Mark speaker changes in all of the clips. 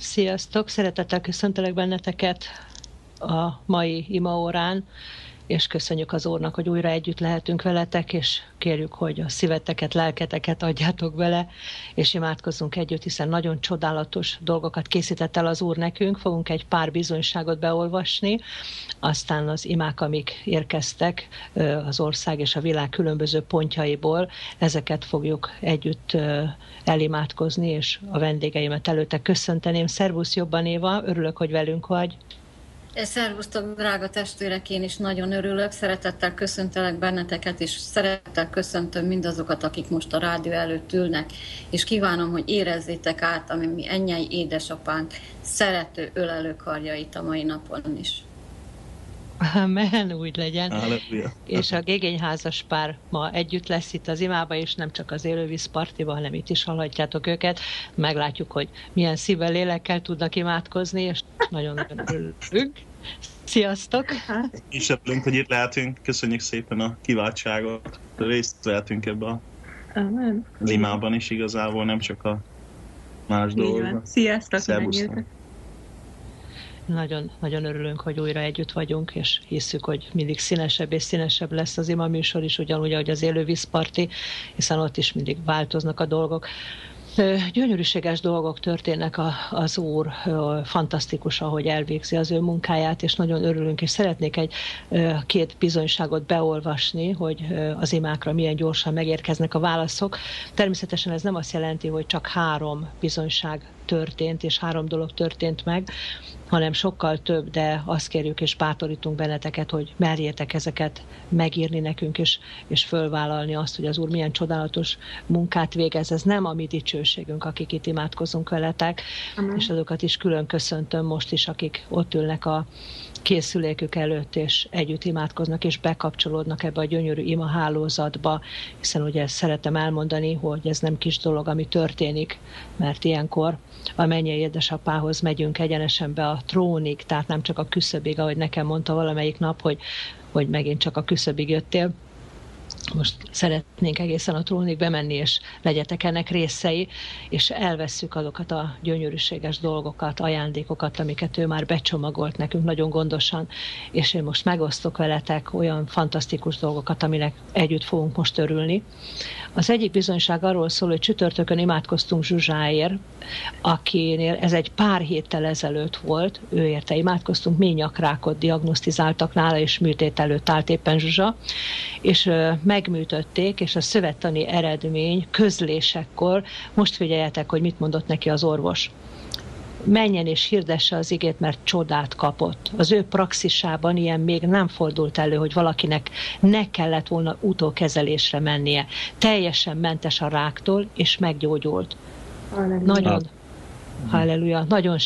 Speaker 1: Sziasztok! Szeretettel köszöntelek benneteket a mai imaórán, és köszönjük az Úrnak, hogy újra együtt lehetünk veletek, és kérjük, hogy a szíveteket, lelketeket adjátok bele, és imádkozzunk együtt, hiszen nagyon csodálatos dolgokat készített el az Úr nekünk. Fogunk egy pár bizonyságot beolvasni, aztán az imák, amik érkeztek az ország és a világ különböző pontjaiból, ezeket fogjuk együtt elimádkozni, és a vendégeimet előtte köszönteném. Szervusz Jobban Éva, örülök, hogy velünk vagy.
Speaker 2: Szervusztok, drága testvérek, én is nagyon örülök, szeretettel köszöntelek benneteket, és szeretettel köszöntöm mindazokat, akik most a rádió előtt ülnek, és kívánom, hogy érezzétek át a mi ennyei édesapánk szerető, ölelő karjait a mai napon is.
Speaker 1: Amen, úgy legyen.
Speaker 3: Halleluja.
Speaker 1: És a Gégényházas pár ma együtt lesz itt az imába, és nem csak az élővízpartiban, hanem itt is hallhatjátok őket. Meglátjuk, hogy milyen szívvel, lélekkel tudnak imádkozni, és nagyon örülünk. Sziasztok!
Speaker 3: És örülünk, hogy itt lehetünk. Köszönjük szépen a kiváltságot. Részt vehetünk ebbe az imában is igazából, nem csak a más dolgokban.
Speaker 4: Sziasztok!
Speaker 3: Szervusztok!
Speaker 1: Nagyon, nagyon örülünk, hogy újra együtt vagyunk, és hisszük, hogy mindig színesebb és színesebb lesz az ima műsor is, ugyanúgy, ahogy az élővízparti, hiszen ott is mindig változnak a dolgok. Gyönyörűséges dolgok történnek, az Úr fantasztikus, ahogy elvégzi az ő munkáját, és nagyon örülünk, és szeretnék két bizonyságot beolvasni, hogy az imákra milyen gyorsan megérkeznek a válaszok. Természetesen ez nem azt jelenti, hogy csak 3 bizonyság történt, és 3 dolog történt meg, hanem sokkal több, de azt kérjük és bátorítunk benneteket, hogy merjétek ezeket megírni nekünk, és fölvállalni azt, hogy az Úr milyen csodálatos munkát végez. Ez nem a mi dicsőségünk, akik itt imádkozunk veletek, és azokat is külön köszöntöm most is, akik ott ülnek a készülékük előtt, és együtt imádkoznak, és bekapcsolódnak ebbe a gyönyörű ima hálózatba, hiszen ugye szeretem elmondani, hogy ez nem kis dolog, ami történik, mert ilyenkor a mennyei édesapához megyünk egyenesen be a trónig, tehát nem csak a küszöbig, ahogy nekem mondta valamelyik nap, hogy megint csak a küszöbig jöttél. Most szeretnénk egészen a trónig bemenni, és legyetek ennek részei, és elvesszük azokat a gyönyörűséges dolgokat, ajándékokat, amiket ő már becsomagolt nekünk nagyon gondosan, és én most megosztok veletek olyan fantasztikus dolgokat, aminek együtt fogunk most örülni. Az egyik bizonyság arról szól, hogy csütörtökön imádkoztunk Zsuzsáért, akinél ez egy pár héttel ezelőtt volt, ő érte imádkoztunk, mély nyakrákot diagnosztizáltak nála, és műtét előtt állt éppen Zsuzsa, és megműtötték, és a szövettani eredmény közlésekkor, most figyeljetek, hogy mit mondott neki az orvos. Menjen és hirdesse az igét, mert csodát kapott. Az ő praxisában ilyen még nem fordult elő, hogy valakinek ne kellett volna utókezelésre mennie. Teljesen mentes a ráktól, és meggyógyult. Nagyon, halleluja, nagyon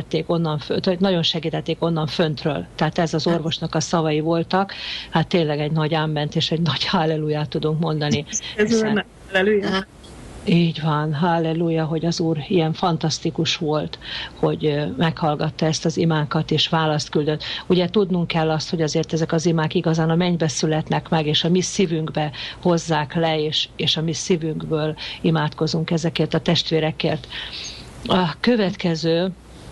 Speaker 1: segítették onnan föntről. Tehát ez az orvosnak a szavai voltak. Hát tényleg egy nagy áment és egy nagy halleluját tudunk mondani.
Speaker 4: Halleluja.
Speaker 1: Így van, halleluja, hogy az Úr ilyen fantasztikus volt, hogy meghallgatta ezt az imánkat és választ küldött. Ugye tudnunk kell azt, hogy azért ezek az imák igazán a mennybe születnek meg, és a mi szívünkbe hozzák le, és a mi szívünkből imádkozunk ezekért a testvérekért. A következő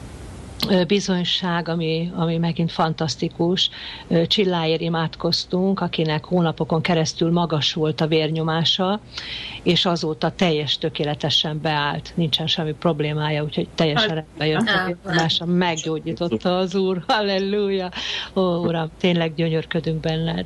Speaker 1: bizonyság, ami megint fantasztikus. Csilláért imádkoztunk, akinek hónapokon keresztül magas volt a vérnyomása, és azóta tökéletesen beállt, nincsen semmi problémája, úgyhogy teljesen rendbe jött a vérnyomása, meggyógyította az Úr. Halleluja! Ó, Uram, tényleg gyönyörködünk benned.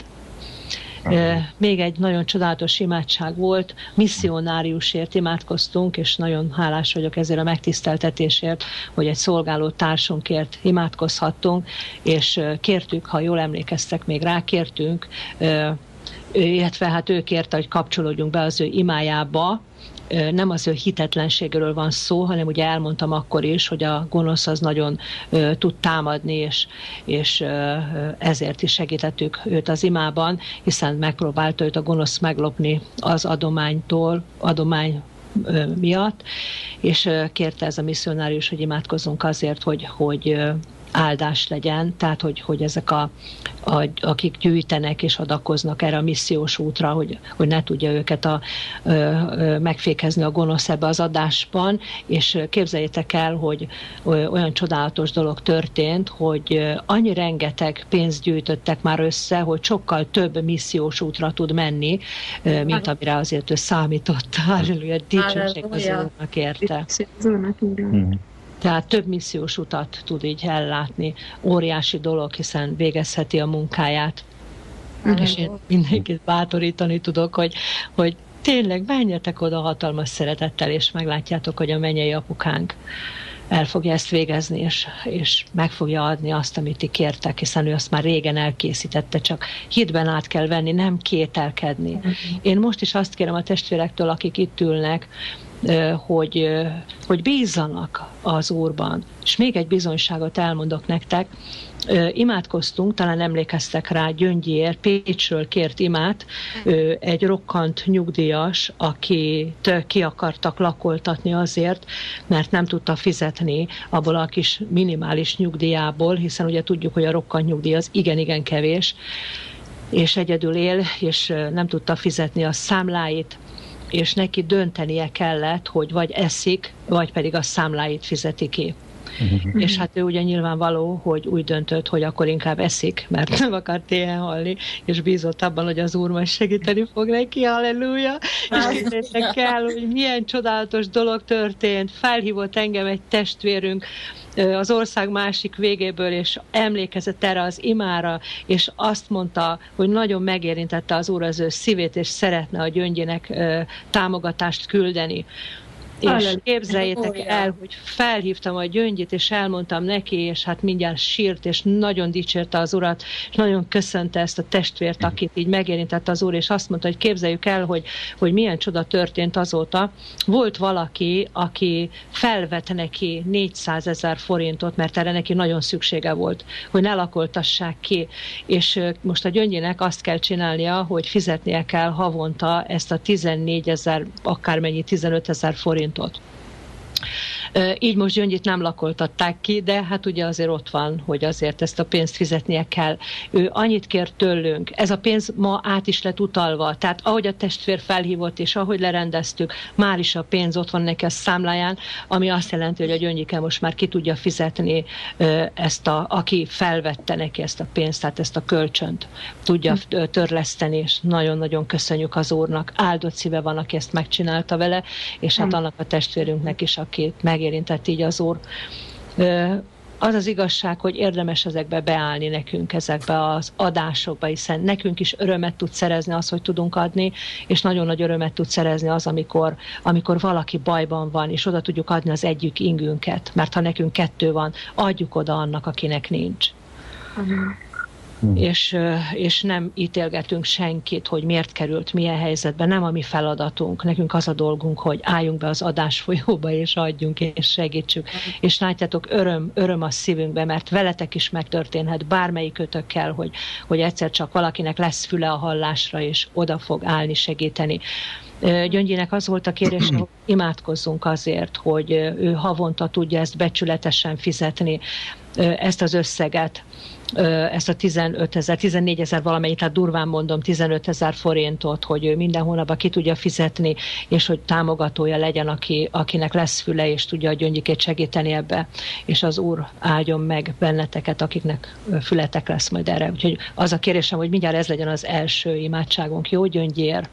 Speaker 1: Még egy nagyon csodálatos imádság volt, misszionáriusért imádkoztunk, és nagyon hálás vagyok ezért a megtiszteltetésért, hogy egy szolgáló társunkért imádkozhattunk, és kértük, ha jól emlékeztek, még rákértünk, illetve hát ő kérte, hogy kapcsolódjunk be az ő imájába. Nem az ő hitetlenségről van szó, hanem ugye elmondtam akkor is, hogy a gonosz az nagyon tud támadni, és ezért is segítettük őt az imában, hiszen megpróbálta őt a gonosz meglopni az adomány miatt, és kérte ez a misszionárius, hogy imádkozzunk azért, hogy áldás legyen, tehát hogy ezek akik gyűjtenek és adakoznak erre a missziós útra, hogy ne tudja őket megfékezni a gonosz ebbe az adásban, és képzeljétek el, hogy olyan csodálatos dolog történt, hogy annyi rengeteg pénzt gyűjtöttek már össze, hogy sokkal több missziós útra tud menni, mint amire azért ő számított. Halleluja, dicsőség az Úrnak érte. Tehát több missziós utat tud így ellátni. Óriási dolog, hiszen végezheti a munkáját. És én mindenkit bátorítani tudok, hogy tényleg menjetek oda hatalmas szeretettel, és meglátjátok, hogy a mennyei apukánk el fogja ezt végezni, és meg fogja adni azt, amit ti kértek, hiszen ő azt már régen elkészítette, csak hitben át kell venni, nem kételkedni. Én most is azt kérem a testvérektől, akik itt ülnek, hogy bízzanak az Úrban. És még egy bizonyságot elmondok nektek. Imádkoztunk, talán emlékeztek rá, Gyöngyiért, Pécsről kért imát, egy rokkant nyugdíjas, akit ki akartak lakoltatni azért, mert nem tudta fizetni abból a kis minimális nyugdíjából, hiszen ugye tudjuk, hogy a rokkant nyugdíj az igen-igen kevés, és egyedül él, és nem tudta fizetni a számláit, és neki döntenie kellett, hogy vagy eszik, vagy pedig a számláit fizeti ki. És hát ő ugye nyilvánvaló, hogy úgy döntött, hogy akkor inkább eszik, mert nem akart éhen halni, és bízott abban, hogy az Úr majd segíteni fog neki, halleluja. És képzeljétek el, hogy milyen csodálatos dolog történt. Felhívott engem egy testvérünk az ország másik végéből, és emlékezett erre az imára, és azt mondta, hogy nagyon megérintette az Úr az ő szívét, és szeretne a Gyöngyének támogatást küldeni. És képzeljétek el, hogy felhívtam a Gyöngyit, és elmondtam neki, és hát mindjárt sírt, és nagyon dicsérte az Urat, és nagyon köszönte ezt a testvért, akit így megérintett az Úr, és azt mondta, hogy képzeljük el, hogy milyen csoda történt azóta. Volt valaki, aki felvett neki 400 000 forintot, mert erre neki nagyon szüksége volt, hogy ne lakoltassák ki. És most a Gyöngyének azt kell csinálnia, hogy fizetnie kell havonta ezt a 14 000, akármennyi 15 000 forintot. Így most Gyöngyit nem lakoltatták ki, de hát ugye azért ott van, hogy azért ezt a pénzt fizetnie kell. Ő annyit kér tőlünk, ez a pénz ma át is lett utalva, tehát ahogy a testvér felhívott, és ahogy lerendeztük, már is a pénz ott van neki a számláján, ami azt jelenti, hogy a Gyöngyike most már ki tudja fizetni aki felvette neki ezt a pénzt, tehát ezt a kölcsönt tudja törleszteni, és nagyon-nagyon köszönjük az Úrnak. Áldott szíve van, aki ezt megcsinálta vele, és hát annak a testvérünknek is, aki megérintett így az Úr. Az az igazság, hogy érdemes ezekbe beállni nekünk, ezekbe az adásokba, hiszen nekünk is örömet tud szerezni az, hogy tudunk adni, és nagyon nagy örömet tud szerezni az, amikor valaki bajban van, és oda tudjuk adni az egyik ingünket, mert ha nekünk 2 van, adjuk oda annak, akinek nincs. És nem ítélgetünk senkit, hogy miért került, milyen helyzetben, nem a mi feladatunk. Nekünk az a dolgunk, hogy álljunk be az adásfolyóba, és adjunk, és segítsük. És látjátok, öröm a szívünkbe, mert veletek is megtörténhet bármelyikötökkel, hogy egyszer csak valakinek lesz füle a hallásra, és oda fog állni, segíteni. Gyöngyének az volt a kérés, hogy imádkozzunk azért, hogy ő havonta tudja ezt becsületesen fizetni, ezt az összeget, ezt a 14 000 valamennyit, tehát durván mondom 15 000 forintot, hogy ő minden hónapban ki tudja fizetni, és hogy támogatója legyen, akinek lesz füle, és tudja a Gyöngyikét segíteni ebbe, és az Úr áldjon meg benneteket, akiknek fületek lesz majd erre. Úgyhogy az a kérésem, hogy mindjárt ez legyen az első imádságunk. Jó, Gyöngyér?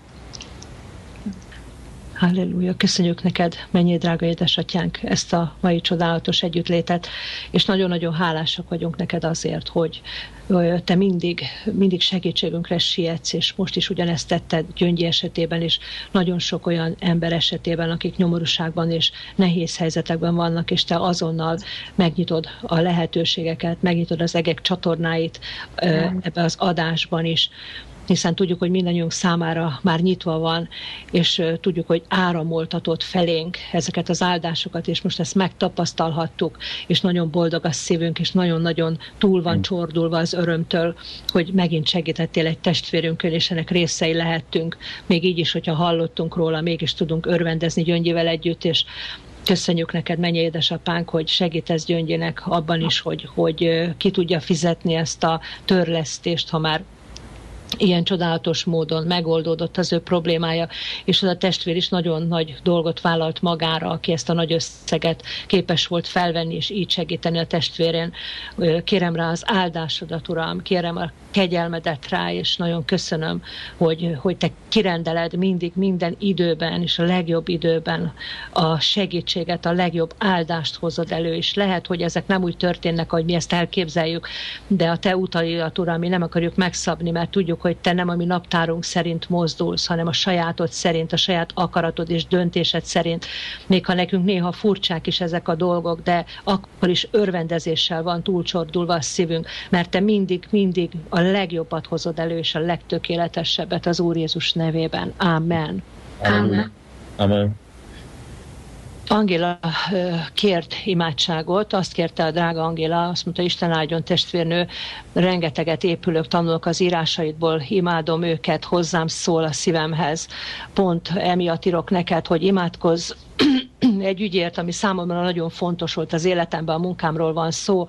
Speaker 1: Halleluja, köszönjük neked, mennyei drága édesatyánk, ezt a mai csodálatos együttlétet, és nagyon-nagyon hálásak vagyunk neked azért, hogy te mindig segítségünkre sietsz, és most is ugyanezt tetted Gyöngyi esetében, és nagyon sok olyan ember esetében, akik nyomorúságban és nehéz helyzetekben vannak, és te azonnal megnyitod a lehetőségeket, megnyitod az egek csatornáit ebbe az adásban is, hiszen tudjuk, hogy mindannyiunk számára már nyitva van, és tudjuk, hogy áramoltatott felénk ezeket az áldásokat, és most ezt megtapasztalhattuk, és nagyon boldog a szívünk, és nagyon-nagyon túl van csordulva az örömtől, hogy megint segítettél egy testvérünkön, és ennek részei lehettünk, még így is, hogyha hallottunk róla, mégis tudunk örvendezni Gyöngyivel együtt, és Köszönjük neked, mennyei édesapánk, hogy segítesz Gyöngyinek abban is, hogy ki tudja fizetni ezt a törlesztést, ha már ilyen csodálatos módon megoldódott az ő problémája, és az a testvér is nagyon nagy dolgot vállalt magára, aki ezt a nagy összeget képes volt felvenni, és így segíteni a testvérén. Kérem rá az áldásodat, Uram, kérem a kegyelmedet rá, és nagyon köszönöm, hogy te kirendeled mindig, minden időben, és a legjobb időben a segítséget, a legjobb áldást hozod elő, és lehet, hogy ezek nem úgy történnek, ahogy mi ezt elképzeljük, de a te utaidat, Uram, mi nem akarjuk megszabni, mert tudjuk, hogy te nem a mi naptárunk szerint mozdulsz, hanem a sajátod szerint, a saját akaratod és döntésed szerint. Még ha nekünk néha furcsák is ezek a dolgok, de akkor is örvendezéssel van túlcsordulva a szívünk, mert te mindig a legjobbat hozod elő, és a legtökéletesebbet az Úr Jézus nevében. Amen.
Speaker 2: Amen.
Speaker 3: Amen.
Speaker 1: Angéla kért imádságot, azt kérte a drága Angéla, azt mondta, Isten áldjon testvérnő, rengeteget épülök, tanulok az írásaidból, imádom őket, hozzám szól a szívemhez. Pont emiatt írok neked, hogy imádkozz egy ügyért, ami számomra nagyon fontos volt az életemben, a munkámról van szó.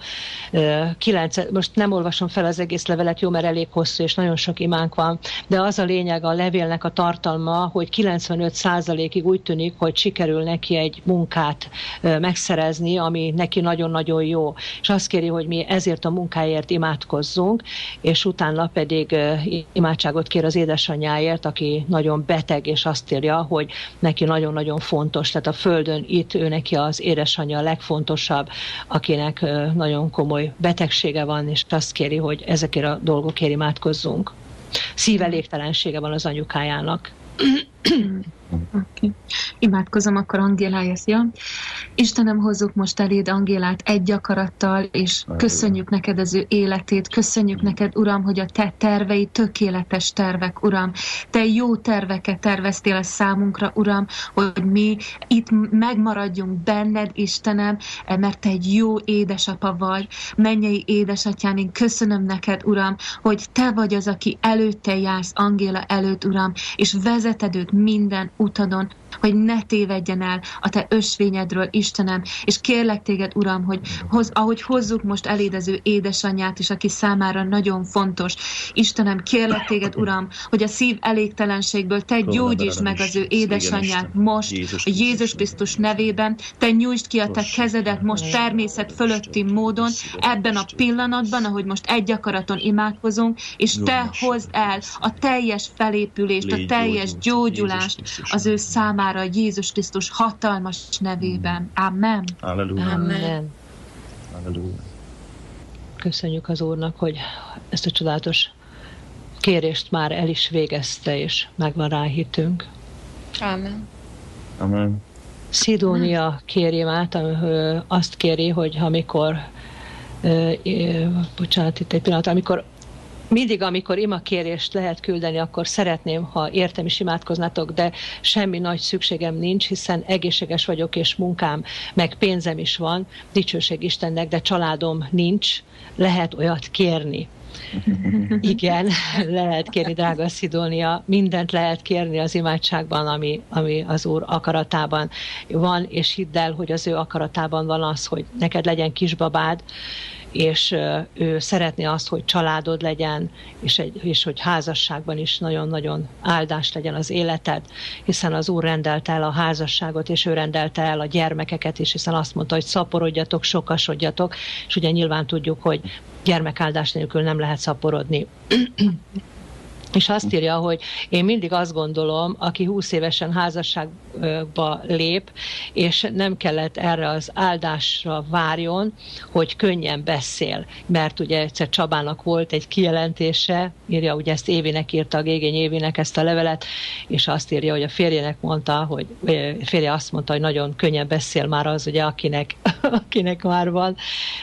Speaker 1: Most nem olvasom fel az egész levelet, jó, mert elég hosszú, és nagyon sok imánk van, de az a lényeg, a levélnek a tartalma, hogy 95%-ig úgy tűnik, hogy sikerül neki egy munkát megszerezni, ami neki nagyon-nagyon jó. És azt kéri, hogy mi ezért a munkáért imádkozzunk, és utána pedig imádságot kér az édesanyjáért, aki nagyon beteg, és azt írja, hogy neki nagyon-nagyon fontos. Tehát a Földön itt ő neki az édesanyja a legfontosabb, akinek nagyon komoly betegsége van, és azt kéri, hogy ezekért a dolgokért imádkozzunk. Szívelégtelensége van az anyukájának.
Speaker 5: Okay. Imádkozom akkor Angéláért, ja? Istenem, hozzuk most eléd Angélát egy akarattal, és köszönjük neked az ő életét, köszönjük neked, Uram, hogy a te tervei tökéletes tervek, Uram. Te jó terveket terveztél a számunkra, Uram, hogy mi itt megmaradjunk benned, Istenem, mert te egy jó édesapa vagy. Mennyei édesatyám, én köszönöm neked, Uram, hogy te vagy az, aki előtte jársz Angéla előtt, Uram, és vezeted őt minden utadon, hogy ne tévedjen el a te ösvényedről, Istenem, és kérlek téged, Uram, hogy ahogy hozzuk most eléd az ő édesanyját is, aki számára nagyon fontos. Istenem, kérlek téged, Uram, hogy a szív elégtelenségből te gyógyítsd meg az ő édesanyját most, a Jézus Krisztus nevében, te nyújtsd ki a te kezedet most természet fölötti módon, ebben a pillanatban, ahogy most egy akaraton imádkozunk, és te hozd el a teljes felépülést, a teljes gyógyulást az ő számára, a Jézus Krisztus hatalmas nevében. Amen.
Speaker 3: Halleluja.
Speaker 1: Amen.
Speaker 3: Halleluja.
Speaker 1: Köszönjük az Úrnak, hogy ezt a csodálatos kérést már el is végezte, és megvan rá hitünk.
Speaker 2: Amen.
Speaker 3: Amen.
Speaker 1: Szidónia kéri át, azt kéri, hogy amikor bocsánat, itt egy pillanat, amikor imakérést lehet küldeni, akkor szeretném, ha értem is imádkoznátok, de semmi nagy szükségem nincs, hiszen egészséges vagyok, és munkám, meg pénzem is van, dicsőség Istennek, de családom nincs, lehet olyat kérni. Igen, lehet kérni, drága Szidónia, mindent lehet kérni az imádságban, ami az Úr akaratában van, és hidd el, hogy az ő akaratában van az, hogy neked legyen kisbabád, és ő szeretné azt, hogy családod legyen, és hogy házasságban is nagyon-nagyon áldás legyen az életed, hiszen az Úr rendelte el a házasságot, és ő rendelte el a gyermekeket is, hiszen azt mondta, hogy szaporodjatok, sokasodjatok, és ugye nyilván tudjuk, hogy gyermekáldás nélkül nem lehet szaporodni. És azt írja, hogy én mindig azt gondolom, aki 20 évesen házasságba lép, és nem kellett erre az áldásra várjon, hogy könnyen beszél. Mert ugye egyszer Csabának volt egy kijelentése, írja, ugye ezt Évinek írta, a Gégény Évinek ezt a levelet, és azt írja, hogy a férjének mondta, hogy férje azt mondta, hogy nagyon könnyen beszél már az, ugye, akinek már van.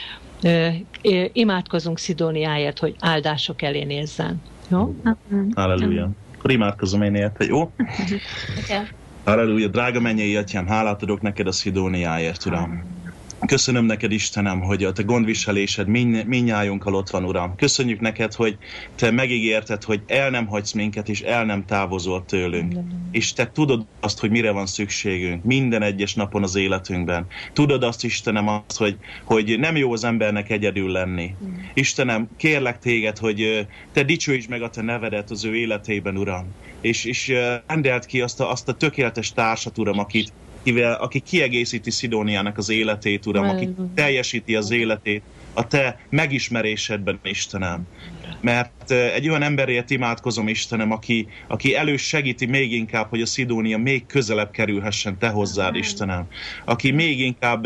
Speaker 1: Imádkozunk Szidóniáért, hogy áldások elé nézzen. Jó?
Speaker 3: Halleluja. Akkor imádkozom én érte, jó? Halleluja. Drága mennyei atyám, hálát adok neked a Szidóniáért, Uram. Köszönöm neked, Istenem, hogy a te gondviselésed mindnyájunkkal ott van, Uram. Köszönjük neked, hogy te megígérted, hogy el nem hagysz minket, és el nem távozol tőlünk. És te tudod azt, hogy mire van szükségünk minden egyes napon az életünkben. Tudod azt, Istenem, azt, hogy nem jó az embernek egyedül lenni. Istenem, kérlek téged, hogy te dicsőítsd meg a te nevedet az ő életében, Uram. És rendeld ki azt a tökéletes társat, Uram, aki kiegészíti Szidóniának az életét, Uram, aki teljesíti az életét a te megismerésedben, Istenem. Mert egy olyan emberért imádkozom, Istenem, aki elősegíti még inkább, hogy a Szidónia még közelebb kerülhessen te hozzád, Istenem. Aki még inkább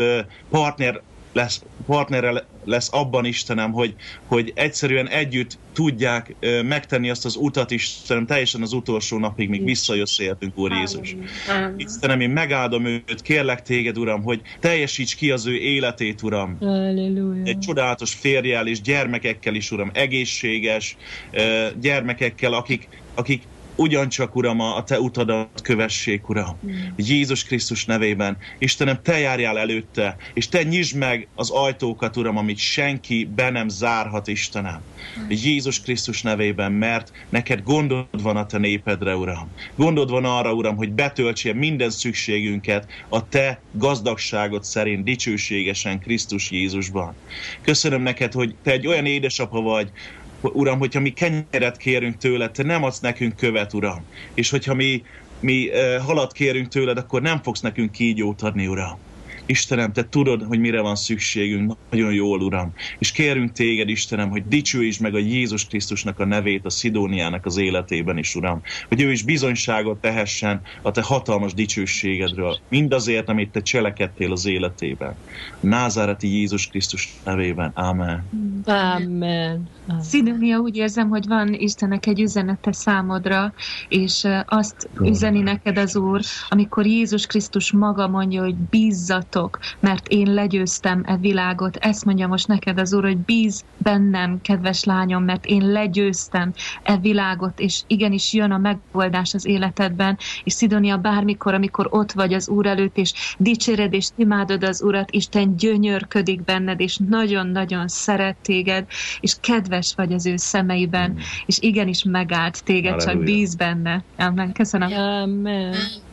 Speaker 3: partnere lesz abban, Istenem, hogy egyszerűen együtt tudják megtenni azt az utat, Istenem, teljesen az utolsó napig, míg visszajössz értünk, Úr Jézus. Istenem, én megáldom őt, kérlek téged, Uram, hogy teljesíts ki az ő életét, Uram.
Speaker 1: Halleluja.
Speaker 3: Egy csodálatos férjel és gyermekekkel is, Uram, egészséges gyermekekkel, akik ugyancsak, Uram, a te utadat kövessék, Uram. Jézus Krisztus nevében. Istenem, te járjál előtte, és te nyisd meg az ajtókat, Uram, amit senki be nem zárhat, Istenem. Jézus Krisztus nevében, mert neked gondod van a te népedre, Uram. Gondod van arra, Uram, hogy betöltsél minden szükségünket a te gazdagságod szerint, dicsőségesen Krisztus Jézusban. Köszönöm neked, hogy te egy olyan édesapa vagy, Uram, hogyha mi kenyeret kérünk tőled, te nem adsz nekünk követ, Uram. És hogyha mi halat kérünk tőled, akkor nem fogsz nekünk kígyót adni, Uram. Istenem, te tudod, hogy mire van szükségünk, nagyon jól, Uram. És kérünk téged, Istenem, hogy dicsőítsd meg a Jézus Krisztusnak a nevét a Szidóniának az életében is, Uram. Hogy ő is bizonyságot tehessen a te hatalmas dicsőségedről. Mindazért, amit te cselekedtél az életében. Názáreti Jézus Krisztus nevében. Amen.
Speaker 1: Amen.
Speaker 5: Szidónia, úgy érzem, hogy van Istennek egy üzenete számodra, és azt üzeni neked az Úr, amikor Jézus Krisztus maga mondja, hogy bízzatok, mert én legyőztem e világot. Ezt mondja most neked az Úr, hogy bíz bennem, kedves lányom, mert én legyőztem e világot, és igenis jön a megoldás az életedben, és Szidónia, bármikor, amikor ott vagy az Úr előtt, és dicséred és imádod az Urat, Isten gyönyörködik benned, és nagyon-nagyon szeret téged, és kedves vagy az ő szemeiben, és igenis megállt téged, Halleluja. Csak bíz benne. Amen. Köszönöm.
Speaker 1: Amen.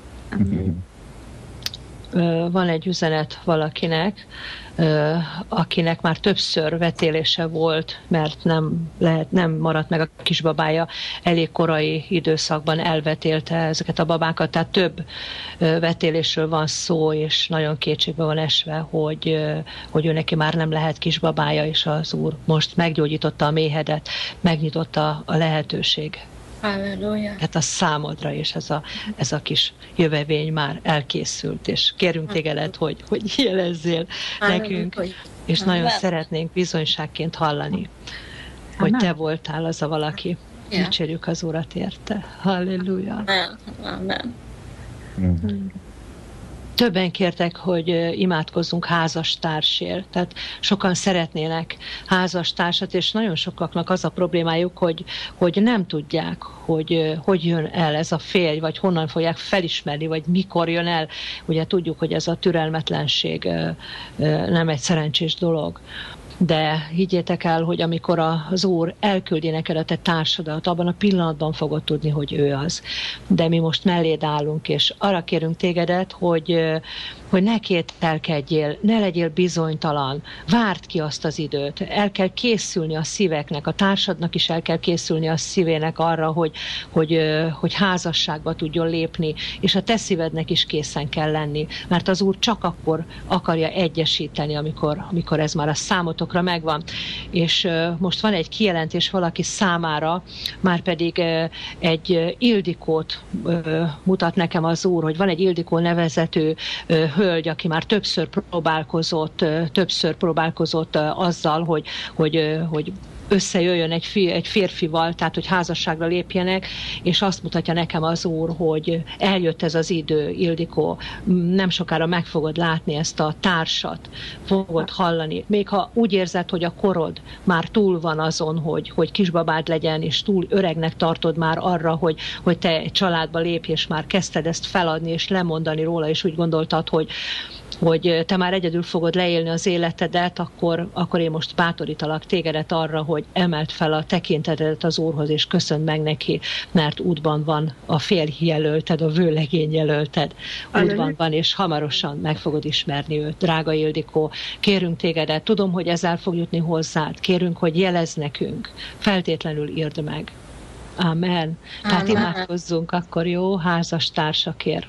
Speaker 1: Van egy üzenet valakinek, akinek már többször vetélése volt, mert nem maradt meg a kisbabája, elég korai időszakban elvetélte ezeket a babákat, tehát több vetélésről van szó, és nagyon kétségbe van esve, hogy ő neki már nem lehet kisbabája, és az Úr most meggyógyította a méhedet, megnyitotta a lehetőség.
Speaker 2: Halleluja.
Speaker 1: Tehát a számodra is ez a kis jövevény már elkészült, és kérünk téged, hogy jelezzél nekünk, és nagyon szeretnénk bizonyságként hallani, hogy te voltál az a valaki. Dicsérjük az Urat érte. Halleluja.
Speaker 2: Amen.
Speaker 1: Többen kértek, hogy imádkozzunk házastársért. Tehát sokan szeretnének házastársat, és nagyon sokaknak az a problémájuk, hogy nem tudják, hogy jön el ez a férj, vagy honnan fogják felismerni, vagy mikor jön el. Ugye tudjuk, hogy ez a türelmetlenség nem egy szerencsés dolog. De higgyétek el, hogy amikor az Úr elküldi neked a te társadat, abban a pillanatban fogod tudni, hogy ő az. De mi most melléd állunk, és arra kérünk tégedet, hogy ne kételkedjél, ne legyél bizonytalan, várd ki azt az időt. El kell készülni a szíveknek, a társadnak is el kell készülni a szívének arra, hogy házasságba tudjon lépni, és a te szívednek is készen kell lenni, mert az Úr csak akkor akarja egyesíteni, amikor ez már a számotokra megvan. És most van egy kijelentés valaki számára, már pedig egy Ildikót mutat nekem az Úr, hogy van egy Ildikó nevezetű hölgy, aki már többször próbálkozott azzal, hogy összejöjjön egy férfival, tehát hogy házasságra lépjenek, és azt mutatja nekem az Úr, hogy eljött ez az idő, Ildikó, nem sokára meg fogod látni ezt a társat, fogod hallani. Még ha úgy érzed, hogy a korod már túl van azon, hogy kisbabád legyen, és túl öregnek tartod már arra, hogy te egy családba lépj, és már kezdted ezt feladni, és lemondani róla, és úgy gondoltad, hogy te már egyedül fogod leélni az életedet, akkor én most bátorítalak tégedet arra, hogy emeld fel a tekintetedet az Úrhoz, és köszönd meg neki, mert útban van a férjjelölted, a vőlegényjelölted. Útban van, és hamarosan meg fogod ismerni őt. Drága Ildikó, kérünk tégedet, tudom, hogy ezzel fog jutni hozzád, kérünk, hogy jelezz nekünk, feltétlenül írd meg. Amen. Tehát imádkozzunk akkor, jó, házastársakért.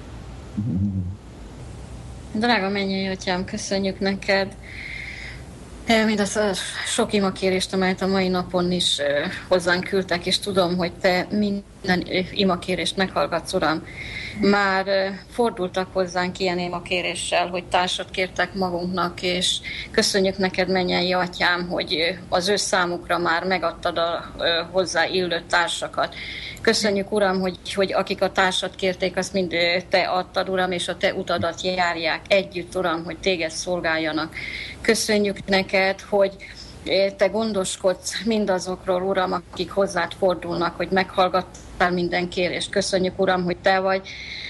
Speaker 2: Drága mennyei Atyám, köszönjük neked mindazt a sok imakérést, amelyet a mai napon is hozzánk küldtek, és tudom, hogy te minden imakérést meghallgatsz, Uram. Már fordultak hozzánk ilyen imakéréssel, hogy társat kértek magunknak, és köszönjük neked, mennyei Atyám, hogy az ő számukra már megadtad a hozzá illő társakat. Köszönjük, Uram, hogy akik a társat kérték, azt mind te adtad, Uram, és a te utadat járják együtt, Uram, hogy téged szolgáljanak. Köszönjük neked, hogy te gondoskodsz mindazokról, Uram, akik hozzád fordulnak, hogy meghallgattál minden kérést. Köszönjük, Uram, hogy te vagy,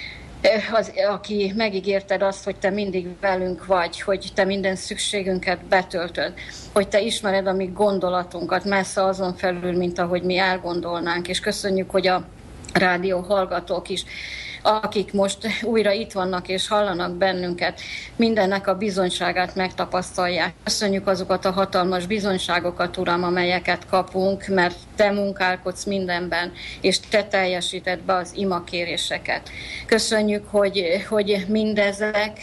Speaker 2: aki megígérted azt, hogy te mindig velünk vagy, hogy te minden szükségünket betöltöd, hogy te ismered a mi gondolatunkat messze azon felül, mint ahogy mi elgondolnánk, és köszönjük, hogy a rádió hallgatók is, akik most újra itt vannak és hallanak bennünket, mindennek a bizonyságát megtapasztalják. Köszönjük azokat a hatalmas bizonyságokat, Uram, amelyeket kapunk, mert te munkálkodsz mindenben, és te teljesíted be az imakéréseket. Köszönjük, hogy mindezek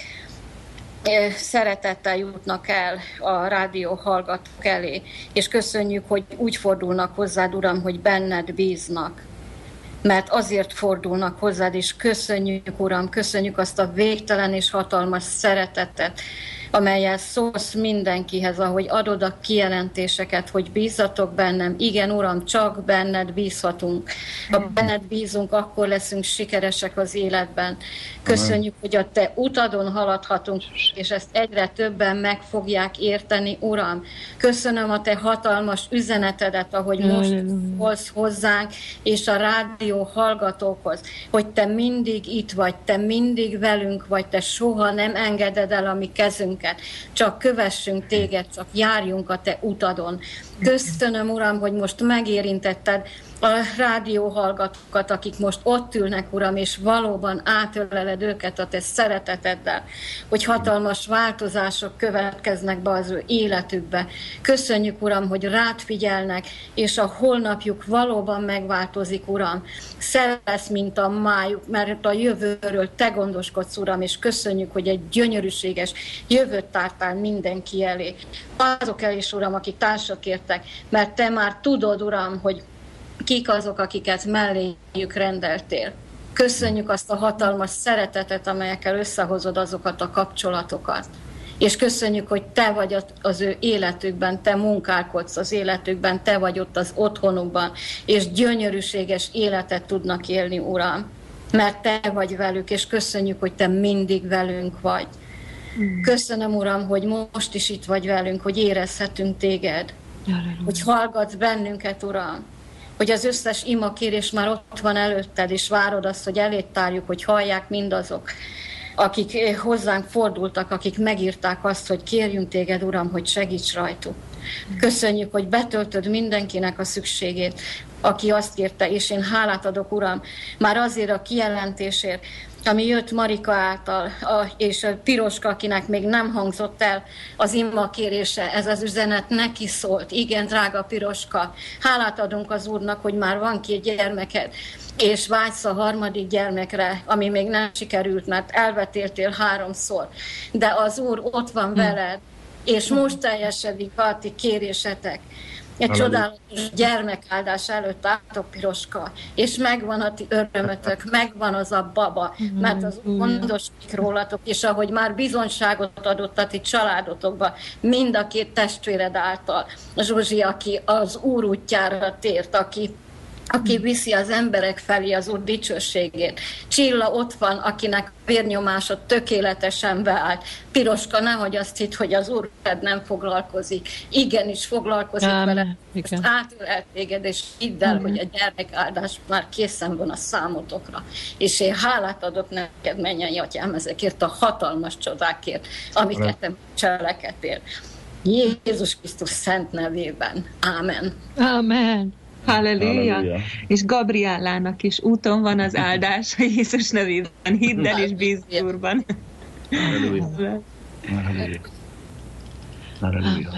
Speaker 2: szeretettel jutnak el a rádió hallgatók elé, és köszönjük, hogy úgy fordulnak hozzád, Uram, hogy benned bíznak. Mert azért fordulnak hozzád, és köszönjük, Uram, köszönjük azt a végtelen és hatalmas szeretetet, amellyel szólsz mindenkihez, ahogy adod a kijelentéseket, hogy bízzatok bennem. Igen, Uram, csak benned bízhatunk. Ha benned bízunk, akkor leszünk sikeresek az életben. Köszönjük, hogy a te utadon haladhatunk, és ezt egyre többen meg fogják érteni, Uram. Köszönöm a te hatalmas üzenetedet, ahogy most szólsz hozzánk, és a rádió hallgatókhoz, hogy te mindig itt vagy, te mindig velünk vagy, te soha nem engeded el a mi kezünket. Csak kövessünk téged, csak járjunk a te utadon. Köszönöm, Uram, hogy most megérintetted a rádióhallgatókat, akik most ott ülnek, Uram, és valóban átöleled őket a te szereteteddel, hogy hatalmas változások következnek be az ő életükbe. Köszönjük, Uram, hogy rád figyelnek, és a holnapjuk valóban megváltozik, Uram. Szebb lesz, mint a májuk, mert a jövőről te gondoskodsz, Uram, és köszönjük, hogy egy gyönyörűséges jövőt tártál mindenki elé. Azok el is, Uram, akik társat kértek, mert te már tudod, Uram, hogy kik azok, akiket melléjük rendeltél. Köszönjük azt a hatalmas szeretetet, amelyekkel összehozod azokat a kapcsolatokat. És köszönjük, hogy te vagy az ő életükben, te munkálkodsz az életükben, te vagy ott az otthonukban, és gyönyörűséges életet tudnak élni, Uram. Mert te vagy velük, és köszönjük, hogy te mindig velünk vagy. Köszönöm, Uram, hogy most is itt vagy velünk, hogy érezhetünk téged, hogy hallgatsz bennünket, Uram, hogy az összes imakérés már ott van előtted, és várod azt, hogy elét tárjuk, hogy hallják mindazok, akik hozzánk fordultak, akik megírták azt, hogy kérjünk téged, Uram, hogy segíts rajtuk. Köszönjük, hogy betöltöd mindenkinek a szükségét, aki azt kérte, és én hálát adok, Uram, már azért a kijelentésért, ami jött Marika által, és a Piroska, akinek még nem hangzott el az imakérése, ez az üzenet neki szólt. Igen, drága Piroska, hálát adunk az Úrnak, hogy már van 2 gyermeked, és vágysz a 3. gyermekre, ami még nem sikerült, mert elvetéltél 3-szor. De az Úr ott van veled, és most teljesedik a ti kérésetek. Egy csodálatos gyermekáldás előtt álltok, Piroska, és megvan a ti örömötök, megvan az a baba, mert az gondoskodik rólatok, és ahogy már bizonyságot adott a ti családotokba, mind a 2 testvéred által, Zsuzsi, aki az Úr útjára tért, aki aki viszi az emberek felé az Úr dicsőségét. Csilla ott van, akinek vérnyomása tökéletesen beállt. Piroska, nehogy azt hidd, hogy az Úr nem foglalkozik. Igenis foglalkozik vele. Most átölel téged, és hidd el, hogy a gyermekáldás már készen van a számotokra. És én hálát adok neked, mennyei Atyám, ezekért a hatalmas csodákért, amiket te cselekedtél. Jézus Krisztus szent nevében. Ámen.
Speaker 5: Ámen. Halleluja. És Gabriellának is úton van az áldás a Jézus nevében. Hidd el és bízz Úrban.
Speaker 3: Halleluja. Halleluja. Halleluja.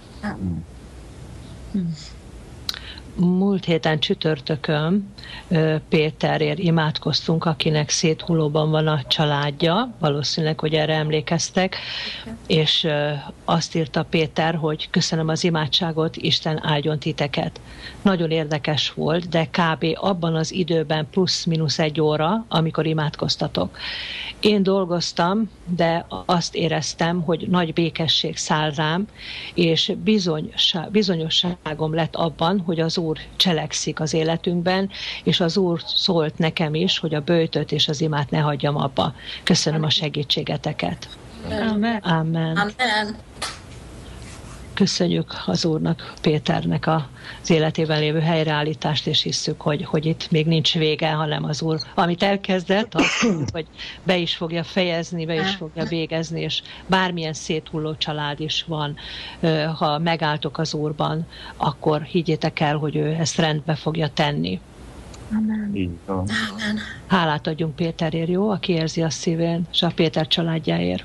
Speaker 1: Múlt héten csütörtökön Péterért imádkoztunk, akinek széthullóban van a családja, valószínűleg, hogy erre emlékeztek, és azt írta Péter, hogy köszönöm az imádságot, Isten áldjon titeket. Nagyon érdekes volt, de kb. Abban az időben plusz-minusz 1 óra, amikor imádkoztatok. Én dolgoztam, de azt éreztem, hogy nagy békesség száll rám, és bizonyosságom lett abban, hogy az Úr cselekszik az életünkben, és az Úr szólt nekem is, hogy a böjtöt és az imát ne hagyjam abba. Köszönöm a segítségeteket.
Speaker 5: Amen.
Speaker 1: Amen.
Speaker 2: Amen.
Speaker 1: Köszönjük az Úrnak, Péternek az életében lévő helyreállítást, és hisszük, hogy itt még nincs vége, hanem az Úr, amit elkezdett, hogy be is fogja fejezni, be is fogja végezni, és bármilyen széthulló család is van, ha megálltok az Úrban, akkor higgyétek el, hogy ő ezt rendbe fogja tenni.
Speaker 5: Amen.
Speaker 2: Amen.
Speaker 1: Hálát adjunk Péterért, jó? Aki érzi a szívén, és a Péter családjáért.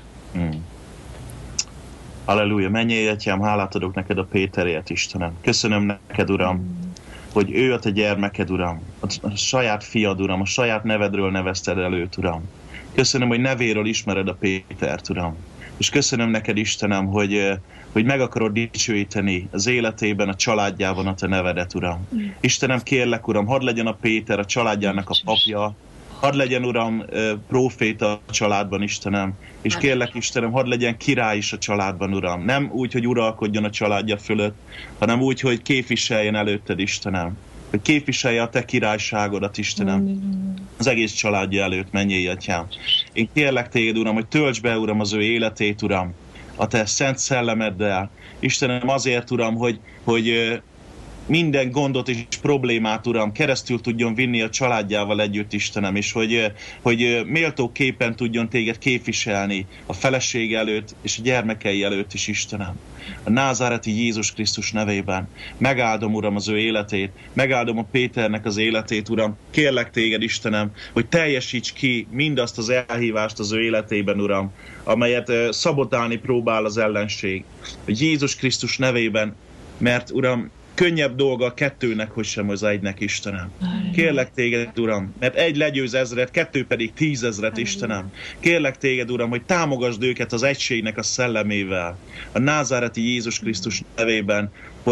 Speaker 3: Halleluja, mennyei Atyám, hálát adok neked a Péterért, Istenem. Köszönöm neked, Uram, hogy ő a te gyermeked, Uram, a saját fiad, Uram, a saját nevedről nevezted előtt, Uram. Köszönöm, hogy nevéről ismered a Pétert, Uram. És köszönöm neked, Istenem, hogy meg akarod dicsőíteni az életében, a családjában a te nevedet, Uram. Istenem, kérlek, Uram, hadd legyen a Péter a családjának a papja, hadd legyen, Uram, próféta a családban, Istenem, és kérlek, Istenem, hadd legyen király is a családban, Uram. Nem úgy, hogy uralkodjon a családja fölött, hanem úgy, hogy képviseljen előtted, Istenem. Hogy képviselje a te királyságodat, Istenem, az egész családja előtt, mennyei Atyám. Én kérlek téged, Uram, hogy töltsd be, Uram, az ő életét, Uram, a te szent szellemeddel. Istenem, azért, Uram, hogy minden gondot és problémát, Uram, keresztül tudjon vinni a családjával együtt, Istenem, és hogy méltóképpen tudjon téged képviselni a feleség előtt és a gyermekei előtt is, Istenem. A názáreti Jézus Krisztus nevében megáldom, Uram, az ő életét, megáldom a Péternek az életét, Uram. Kérlek téged, Istenem, hogy teljesíts ki mindazt az elhívást az ő életében, Uram, amelyet szabotálni próbál az ellenség. Hogy Jézus Krisztus nevében, mert, Uram, könnyebb dolga a 2-nek, hogy sem az 1-nek, Istenem. Kérlek téged, Uram, mert 1 legyőz 1000-et, 2 pedig 10 000-et, Istenem. Kérlek téged, Uram, hogy támogasd őket az egységnek a szellemével. A názáreti Jézus Krisztus nevében,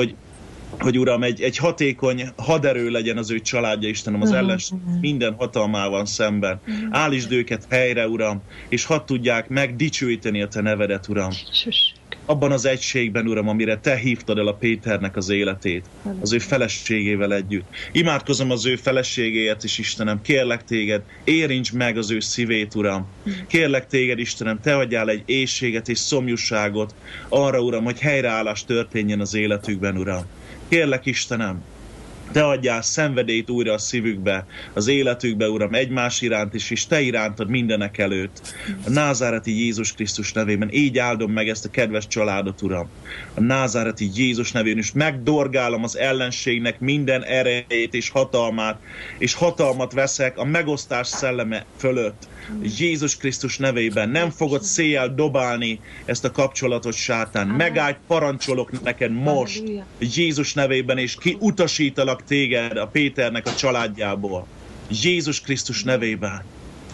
Speaker 3: hogy Uram, egy hatékony haderő legyen az ő családja, Istenem, az ellenség minden hatalmával szemben. Állítsd őket helyre, Uram, és hadd tudják megdicsőíteni a te nevedet, Uram. Abban az egységben, Uram, amire te hívtad el a Péternek az életét, az ő feleségével együtt. Imádkozom az ő feleségéért is, Istenem, kérlek téged, érints meg az ő szívét, Uram. Kérlek téged, Istenem, te adjál egy éhséget és szomjúságot arra, Uram, hogy helyreállás történjen az életükben, Uram. Kérlek, Istenem, te adjál szenvedélyt újra a szívükbe, az életükbe, Uram, egymás iránt is, és te irántad mindenek előtt. A názáreti Jézus Krisztus nevében így áldom meg ezt a kedves családot, Uram. A názáreti Jézus nevén is megdorgálom az ellenségnek minden erejét és hatalmat veszek a megosztás szelleme fölött. Jézus Krisztus nevében nem fogod széjjel dobálni ezt a kapcsolatot, sátán. Megállt, parancsolok neked most Jézus nevében, és kiutasítalak téged a Péternek a családjából. Jézus Krisztus nevében.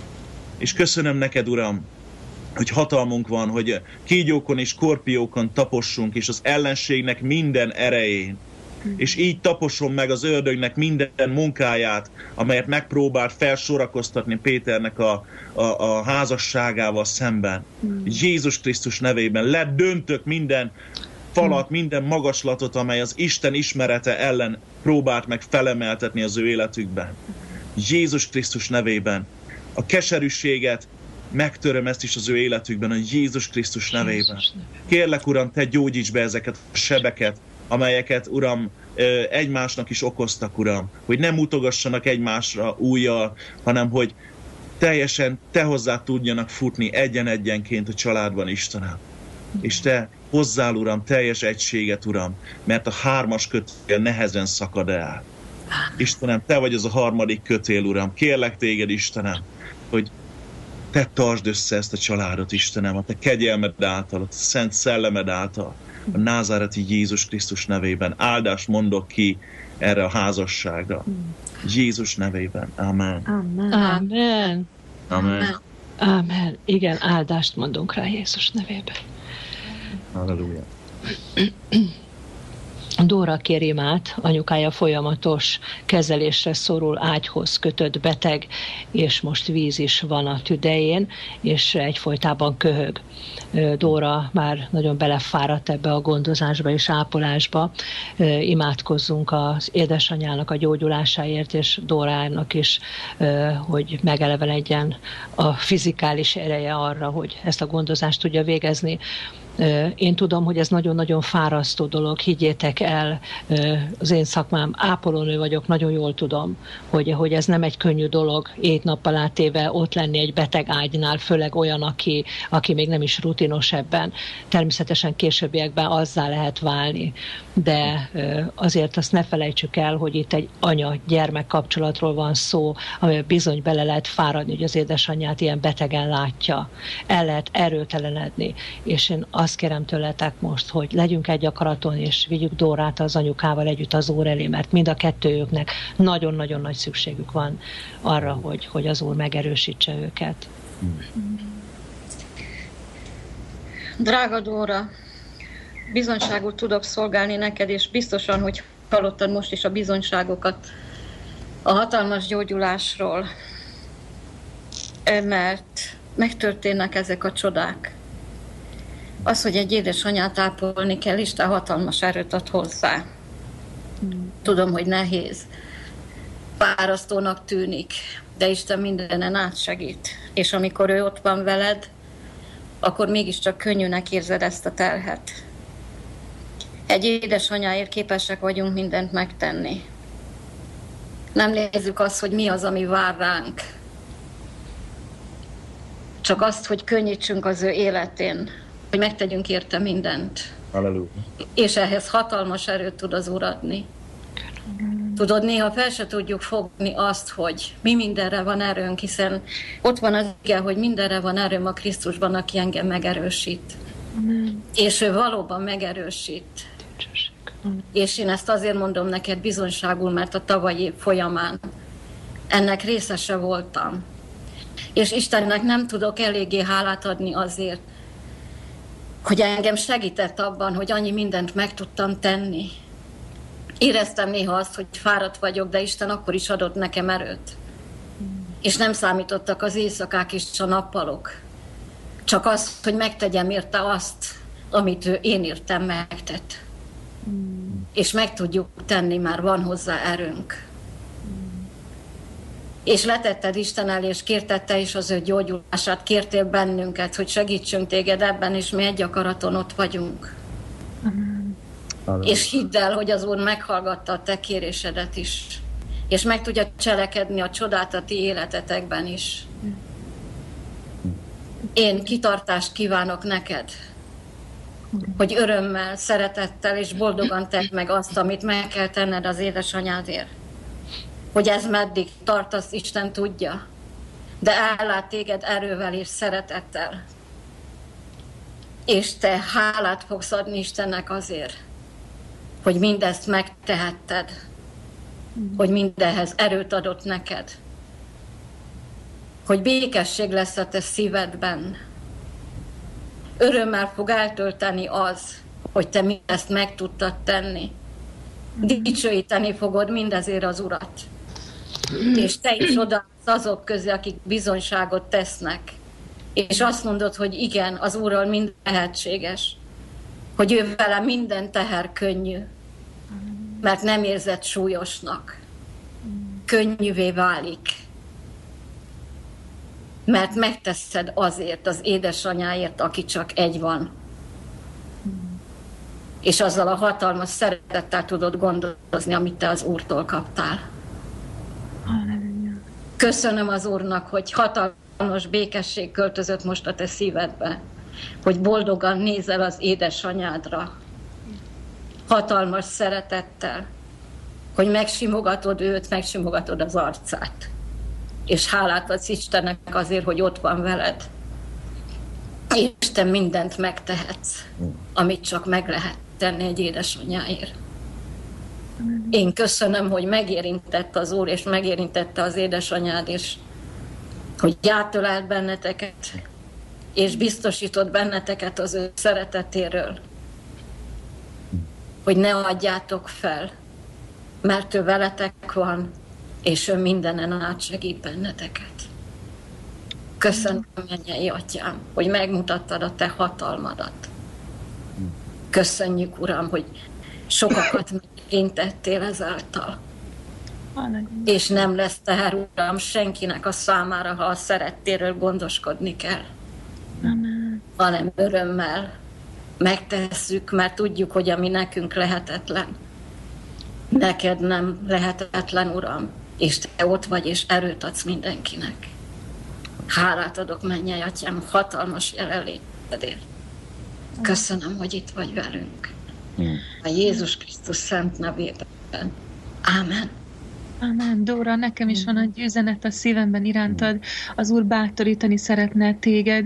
Speaker 3: És köszönöm neked, Uram, hogy hatalmunk van, hogy kígyókon és skorpiókon tapossunk, és az ellenségnek minden erején. És így taposom meg az ördögnek minden munkáját, amelyet megpróbált felsorakoztatni Péternek a házasságával szemben. Jézus Krisztus nevében ledöntök minden falat, minden magaslatot, amely az Isten ismerete ellen próbált meg felemeltetni az ő életükben. Jézus Krisztus nevében. A keserűséget megtöröm ezt is az ő életükben, a Jézus Krisztus nevében. Kérlek, Uram, Te gyógyíts be ezeket a sebeket, amelyeket, Uram, egymásnak is okoztak, Uram. Hogy nem mutogassanak egymásra ujjal, hanem hogy teljesen Te hozzá tudjanak futni egyen-egyenként a családban, Istenem. És Te hozzál, Uram, teljes egységet, Uram, mert a 3-as kötél nehezen szakad el. Istenem, Te vagy az a 3. kötél, Uram. Kérlek Téged, Istenem, hogy Te tartsd össze ezt a családot, Istenem, a Te kegyelmed által, a Te szent szellemed által, a názáreti Jézus Krisztus nevében. Áldást mondok ki erre a házasságra. Jézus nevében. Amen.
Speaker 5: Amen.
Speaker 1: Amen.
Speaker 3: Amen.
Speaker 1: Amen. Igen, áldást mondunk rá Jézus nevében.
Speaker 3: Halleluja.
Speaker 1: Dóra Kérimát, anyukája folyamatos kezelésre szorul, ágyhoz kötött beteg, és most víz is van a tüdején, és egyfolytában köhög. Dóra már nagyon belefáradt ebbe a gondozásba és ápolásba. Imádkozzunk az édesanyjának a gyógyulásáért, és Dórának is, hogy megelevenedjen a fizikális ereje arra, hogy ezt a gondozást tudja végezni. Én tudom, hogy ez nagyon-nagyon fárasztó dolog, higgyétek el, az én szakmám, ápolónő vagyok, nagyon jól tudom, hogy ez nem egy könnyű dolog, 7 nappal átéve ott lenni egy beteg ágynál, főleg olyan, aki még nem is rutinos ebben. Természetesen későbbiekben azzá lehet válni, de azért azt ne felejtsük el, hogy itt egy anya-gyermek kapcsolatról van szó, amiben bizony bele lehet fáradni, hogy az édesanyját ilyen betegen látja. El lehet erőtelenedni, és én azt kérem tőletek most, hogy legyünk egy akaraton, és vigyük Dórát az anyukával együtt az Úr elé, mert mind a kettőjüknek nagyon-nagyon nagy szükségük van arra, hogy az Úr megerősítse őket.
Speaker 2: Drága Dóra, bizonyságot tudok szolgálni neked, és biztosan, hogy hallottad most is a bizonyságokat a hatalmas gyógyulásról, mert megtörténnek ezek a csodák. Az, hogy egy édesanyát ápolni kell, Isten hatalmas erőt ad hozzá. Tudom, hogy nehéz, fárasztónak tűnik, de Isten mindenen átsegít. És amikor ő ott van veled, akkor mégiscsak könnyűnek érzed ezt a terhet. Egy édesanyáért képesek vagyunk mindent megtenni. Nem nézzük azt, hogy mi az, ami vár ránk. Csak azt, hogy könnyítsünk az ő életén, hogy megtegyünk érte mindent.
Speaker 3: Halleluja.
Speaker 2: És ehhez hatalmas erőt tud az Úr adni. Tudod, néha fel se tudjuk fogni azt, hogy mi mindenre van erőnk, hiszen ott van az ige, hogy mindenre van erőm a Krisztusban, aki engem megerősít. És ő valóban megerősít. És én ezt azért mondom neked bizonyságul, mert a tavalyi év folyamán ennek részese voltam. És Istennek nem tudok eléggé hálát adni azért, hogy engem segített abban, hogy annyi mindent meg tudtam tenni. Éreztem néha azt, hogy fáradt vagyok, de Isten akkor is adott nekem erőt. És nem számítottak az éjszakák és a nappalok. Csak az, hogy megtegyem érte azt, amit én értem megtett. És meg tudjuk tenni, már van hozzá erőnk. És letetted Isten elé, és kérted te is az ő gyógyulását, kértél bennünket, hogy segítsünk téged ebben, és mi egy akaraton ott vagyunk. És hidd el, hogy az Úr meghallgatta a te kérésedet is, és meg tudja cselekedni a csodát a ti életetekben is. Én kitartást kívánok neked, hogy örömmel, szeretettel és boldogan tedd meg azt, amit meg kell tenned az édesanyádért. Hogy ez meddig tart, azt Isten tudja, de ellát téged erővel és szeretettel. És te hálát fogsz adni Istennek azért, hogy mindezt megtehetted, hogy mindenhez erőt adott neked, hogy békesség lesz a te szívedben. Örömmel fog eltölteni az, hogy te mindezt meg tudtad tenni. Dicsőíteni fogod mindezért az Urat. És te is odaállsz azok közé, akik bizonyságot tesznek. És azt mondod, hogy igen, az Úrral minden lehetséges. hogy ő vele minden teher könnyű, mert nem érzett súlyosnak. Könnyűvé válik, mert megteszed azért az édesanyáért, aki csak egy van. És azzal a hatalmas szeretettel tudod gondozni, amit te az Úrtól kaptál. Köszönöm az Úrnak, hogy hatalmas békesség költözött most a te szívedbe, hogy boldogan nézel az édesanyádra, hatalmas szeretettel, hogy megsimogatod őt, megsimogatod az arcát, és hálát adsz Istennek azért, hogy ott van veled. És te mindent megtehetsz, amit csak meg lehet tenni egy édesanyáért. Én köszönöm, hogy megérintett az Úr, és megérintette az édesanyád is, hogy átölelt benneteket, és biztosított benneteket az ő szeretetéről, hogy ne adjátok fel, mert ő veletek van, és ő mindenen átsegít benneteket. Köszönöm, mennyei Atyám, hogy megmutattad a te hatalmadat. Köszönjük, Uram, hogy sokakat megérintettél ezáltal. És nem lesz teher, Uram, senkinek a számára, ha a szerettéről gondoskodni kell.
Speaker 5: Amen.
Speaker 2: Hanem örömmel megtesszük, mert tudjuk, hogy ami nekünk lehetetlen, neked nem lehetetlen, Uram, és te ott vagy, és erőt adsz mindenkinek. Hálát adok, mennyei Atyám, hatalmas jelenlétedért. Köszönöm, hogy itt vagy velünk. A Jézus Krisztus szent nevében. Ámen.
Speaker 5: Amen. Dóra, nekem is van egy üzenet a szívemben irántad. Az Úr bátorítani szeretne téged.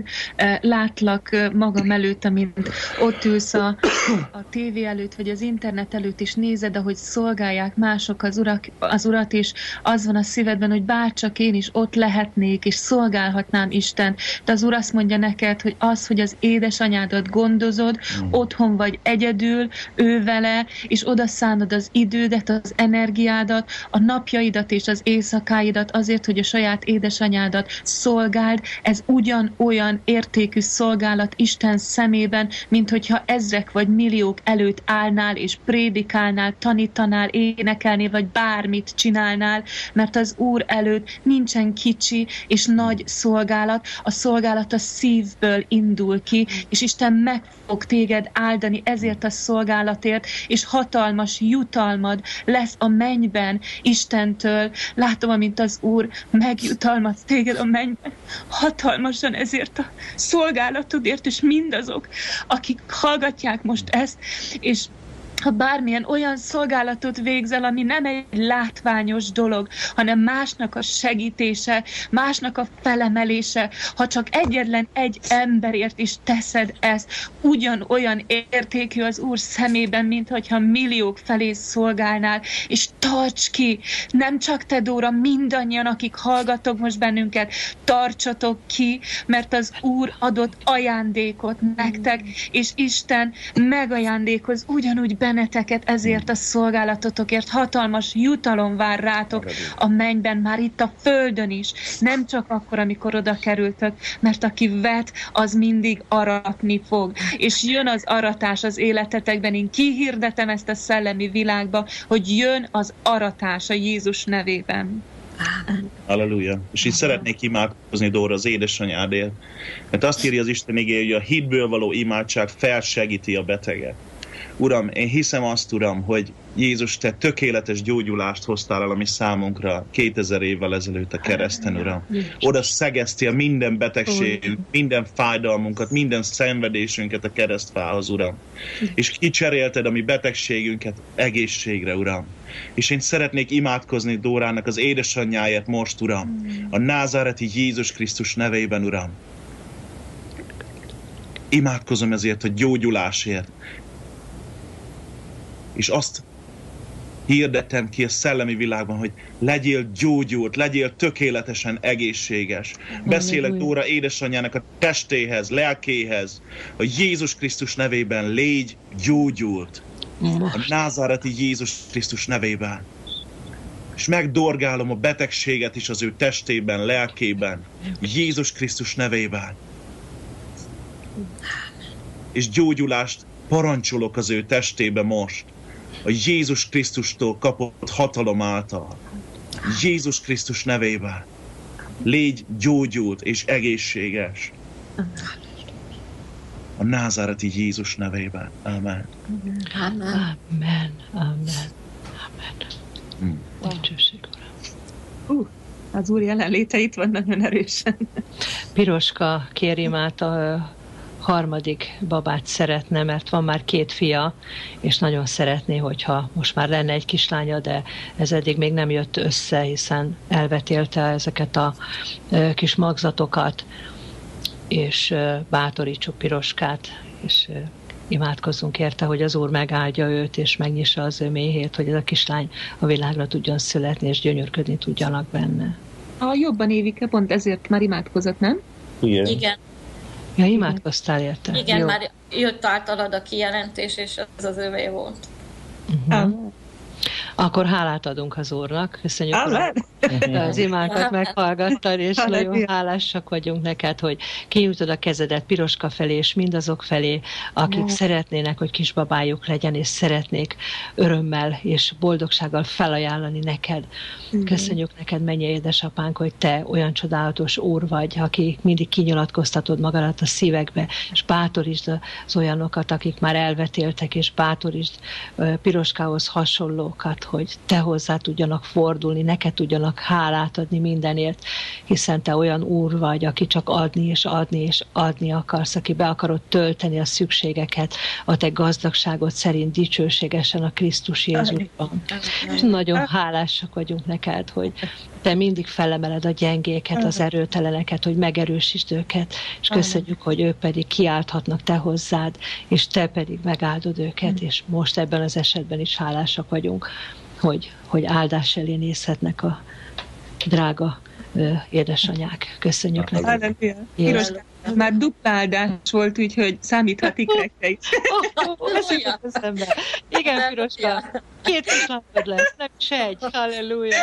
Speaker 5: Látlak magam előtt, amint ott ülsz a tévé előtt, vagy az internet előtt is nézed, ahogy szolgálják mások az Urat, és az van a szívedben, hogy bárcsak én is ott lehetnék, és szolgálhatnám Isten. De az Úr azt mondja neked, hogy az, hogy az édesanyádat gondozod, otthon vagy egyedül, ő vele, és oda szánod az idődet, az energiádat, a napjaidat és az éjszakáidat azért, hogy a saját édesanyádat szolgáld, ez ugyanolyan értékű szolgálat Isten szemében, mint hogyha ezrek vagy milliók előtt állnál és prédikálnál, tanítanál, énekelnél, vagy bármit csinálnál, mert az Úr előtt nincsen kicsi és nagy szolgálat, a szolgálat a szívből indul ki, és Isten meg fog téged áldani ezért a szolgálatért, és hatalmas jutalmad lesz a mennyben Istentől. Látom, amint az Úr megjutalmaz téged a mennyben hatalmasan ezért a szolgálatodért, és mindazok, akik hallgatják most ezt, és ha bármilyen olyan szolgálatot végzel, ami nem egy látványos dolog, hanem másnak a segítése, másnak a felemelése, ha csak egyetlen egy emberért is teszed ezt, ugyanolyan értékű az Úr szemében, mint hogyha milliók felé szolgálnál, és tarts ki, nem csak te, Dóra, mindannyian, akik hallgatok most bennünket, tartsatok ki, mert az Úr adott ajándékot nektek, és Isten megajándékoz ugyanúgy benneteket ezért a szolgálatotokért. Hatalmas jutalom vár rátok a mennyben, már itt a földön is. Nem csak akkor, amikor oda kerültök, mert aki vet, az mindig aratni fog. És jön az aratás az életetekben. Én kihirdetem ezt a szellemi világba, hogy jön az aratás a Jézus nevében.
Speaker 3: Halleluja. És így szeretnék imádkozni, Dóra, az édesanyádért. Mert azt írja az Isten igéje, hogy a hitből való imádság felsegíti a beteget. Uram, én hiszem azt, Uram, hogy Jézus, te tökéletes gyógyulást hoztál el a mi számunkra 2000 évvel ezelőtt a kereszten, Uram. Oda szegeztél minden betegségünk, minden fájdalmunkat, minden szenvedésünket a keresztfához, Uram. És kicserélted a mi betegségünket egészségre, Uram. És én szeretnék imádkozni Dórának az édesanyjáért most, Uram. A názáreti Jézus Krisztus nevében, Uram. Imádkozom ezért, hogy gyógyulásért. És azt hirdetem ki a szellemi világban, hogy legyél gyógyult, legyél tökéletesen egészséges. Beszélek Dóra édesanyjának a testéhez, lelkéhez, a Jézus Krisztus nevében légy gyógyult. A názáreti Jézus Krisztus nevében. És megdorgálom a betegséget is az ő testében, lelkében, Jézus Krisztus nevében. És gyógyulást parancsolok az ő testébe most, a Jézus Krisztustól kapott hatalom által. Jézus Krisztus nevében. Légy gyógyult és egészséges. A názáreti Jézus nevében. Amen.
Speaker 2: Amen.
Speaker 1: Amen. Amen. Amen. Dicsőség, Uram.
Speaker 5: Az Úr jelenléte itt van nagyon erősen.
Speaker 1: Piroska kéri át a harmadik babát szeretne, mert van már 2 fia, és nagyon szeretné, hogyha most már lenne egy kislánya, de ez eddig még nem jött össze, hiszen elvetélte ezeket a kis magzatokat, és bátorítsuk Piroskát, és imádkozzunk érte, hogy az Úr megáldja őt, és megnyissa az ő méhét, hogy ez a kislány a világra tudjon születni, és gyönyörködni tudjanak benne.
Speaker 5: Jobban Évike, pont ezért már imádkozott, nem?
Speaker 2: Igen.
Speaker 1: Ja, imádkoztál érte?
Speaker 2: Igen,
Speaker 1: jó.
Speaker 2: már jött általad a kijelentés, és az az övé volt.
Speaker 1: Akkor hálát adunk az Úrnak. Köszönjük, az imákat
Speaker 2: Amen.
Speaker 1: meghallgattad, és nagyon hálásak vagyunk neked, hogy kinyújtod a kezedet Piroska felé, és mindazok felé, akik szeretnének, hogy kisbabájuk legyen, és szeretnék örömmel és boldogsággal felajánlani neked. Köszönjük neked, mennyei édesapánk, hogy te olyan csodálatos Úr vagy, aki mindig kinyilatkoztatod magadat a szívekbe, és bátorítsd az olyanokat, akik már elvetéltek, és bátorítsd Piroskához hasonlókat, hogy te hozzá tudjanak fordulni, neked tudjanak hálát adni mindenért, hiszen te olyan Úr vagy, aki csak adni és adni és adni akarsz, aki be akarod tölteni a szükségeket a te gazdagságod szerint dicsőségesen a Krisztus Jézusban. És nagyon hálásak vagyunk neked, hogy te mindig felemeled a gyengéket, az erőteleneket, hogy megerősítsd őket, és köszönjük, hogy ők pedig kiálthatnak te hozzád, és te pedig megáldod őket, és most ebben az esetben is hálásak vagyunk, hogy áldás elé nézhetnek a drága édesanyák. Köszönjük neked.
Speaker 5: Már dupla áldás volt, úgyhogy számíthat ikrekre is.
Speaker 1: Igen, Piroska, 2 kislányod lesz, nem is egy. Halleluja.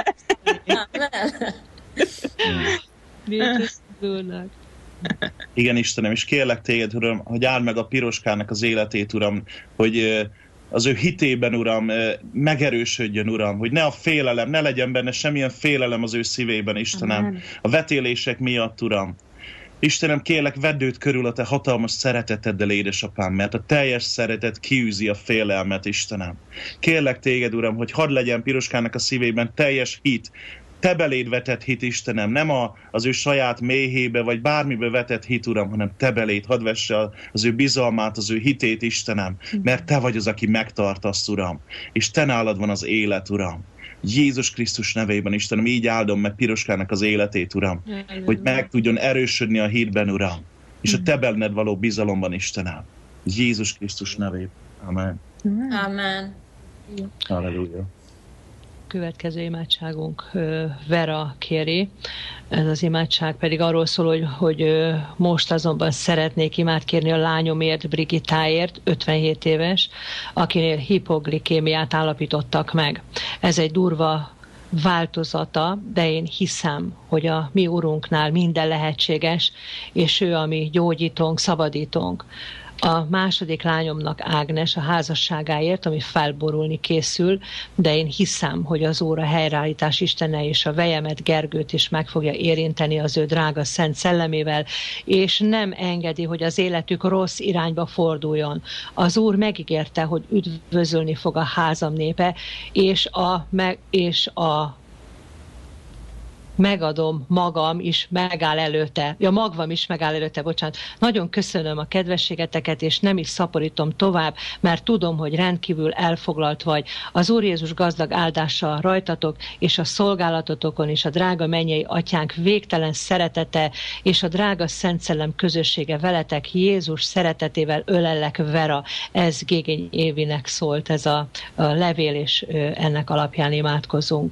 Speaker 3: Igen, Istenem, és kérlek téged, Uram, hogy áld meg a Piroskának az életét, Uram, hogy az ő hitében, Uram, megerősödjön, Uram, hogy ne a félelem, ne legyen benne semmilyen félelem az ő szívében, Istenem,
Speaker 5: Amen.
Speaker 3: a vetélések miatt, Uram. Istenem, kérlek, vedd őt körül a te hatalmas szereteteddel, édesapám, mert a teljes szeretet kiűzi a félelmet, Istenem. Kérlek téged, Uram, hogy hadd legyen Piroskának a szívében teljes hit, te beléd vetett hit, Istenem, nem az ő saját méhébe, vagy bármibe vetett hit, Uram, hanem te beléd, hadd vesse az ő bizalmát, az ő hitét, Istenem, mert te vagy az, aki megtartasz, Uram, és te nálad van az élet, Uram. Jézus Krisztus nevében, Istenem, így áldom meg Piroskának az életét, Uram, hogy meg tudjon erősödni a hitben, Uram, és a te benned való bizalomban, Istenem. Jézus Krisztus nevében. Amen.
Speaker 2: Amen.
Speaker 3: Halleluja.
Speaker 1: Következő imádságunk Vera kéri. Ez az imádság pedig arról szól, hogy most azonban szeretnék imádkérni a lányomért, Brigittáért, 57 éves, akinél hipoglikémiát állapítottak meg. Ez egy durva változata, de én hiszem, hogy a mi Urunknál minden lehetséges, és ő a mi gyógyítónk, szabadítónk. A második lányomnak, Ágnes, a házasságáért, ami felborulni készül, de én hiszem, hogy az Úr a helyreállítás Istene és a vejemet, Gergőt is meg fogja érinteni az ő drága szent szellemével, és nem engedi, hogy az életük rossz irányba forduljon. Az Úr megígérte, hogy üdvözölni fog a házam népe, és megadom magam is megáll előtte. Ja, magvam is megáll előtte, bocsánat. Nagyon köszönöm a kedvességeteket, és nem is szaporítom tovább, mert tudom, hogy rendkívül elfoglalt vagy. Az Úr Jézus gazdag áldása rajtatok, és a szolgálatotokon, és a drága mennyei atyánk végtelen szeretete, és a drága Szent Szellem közössége veletek, Jézus szeretetével ölellek, Vera. Ez Gégény Évinek szólt ez a levél, és ennek alapján imádkozunk.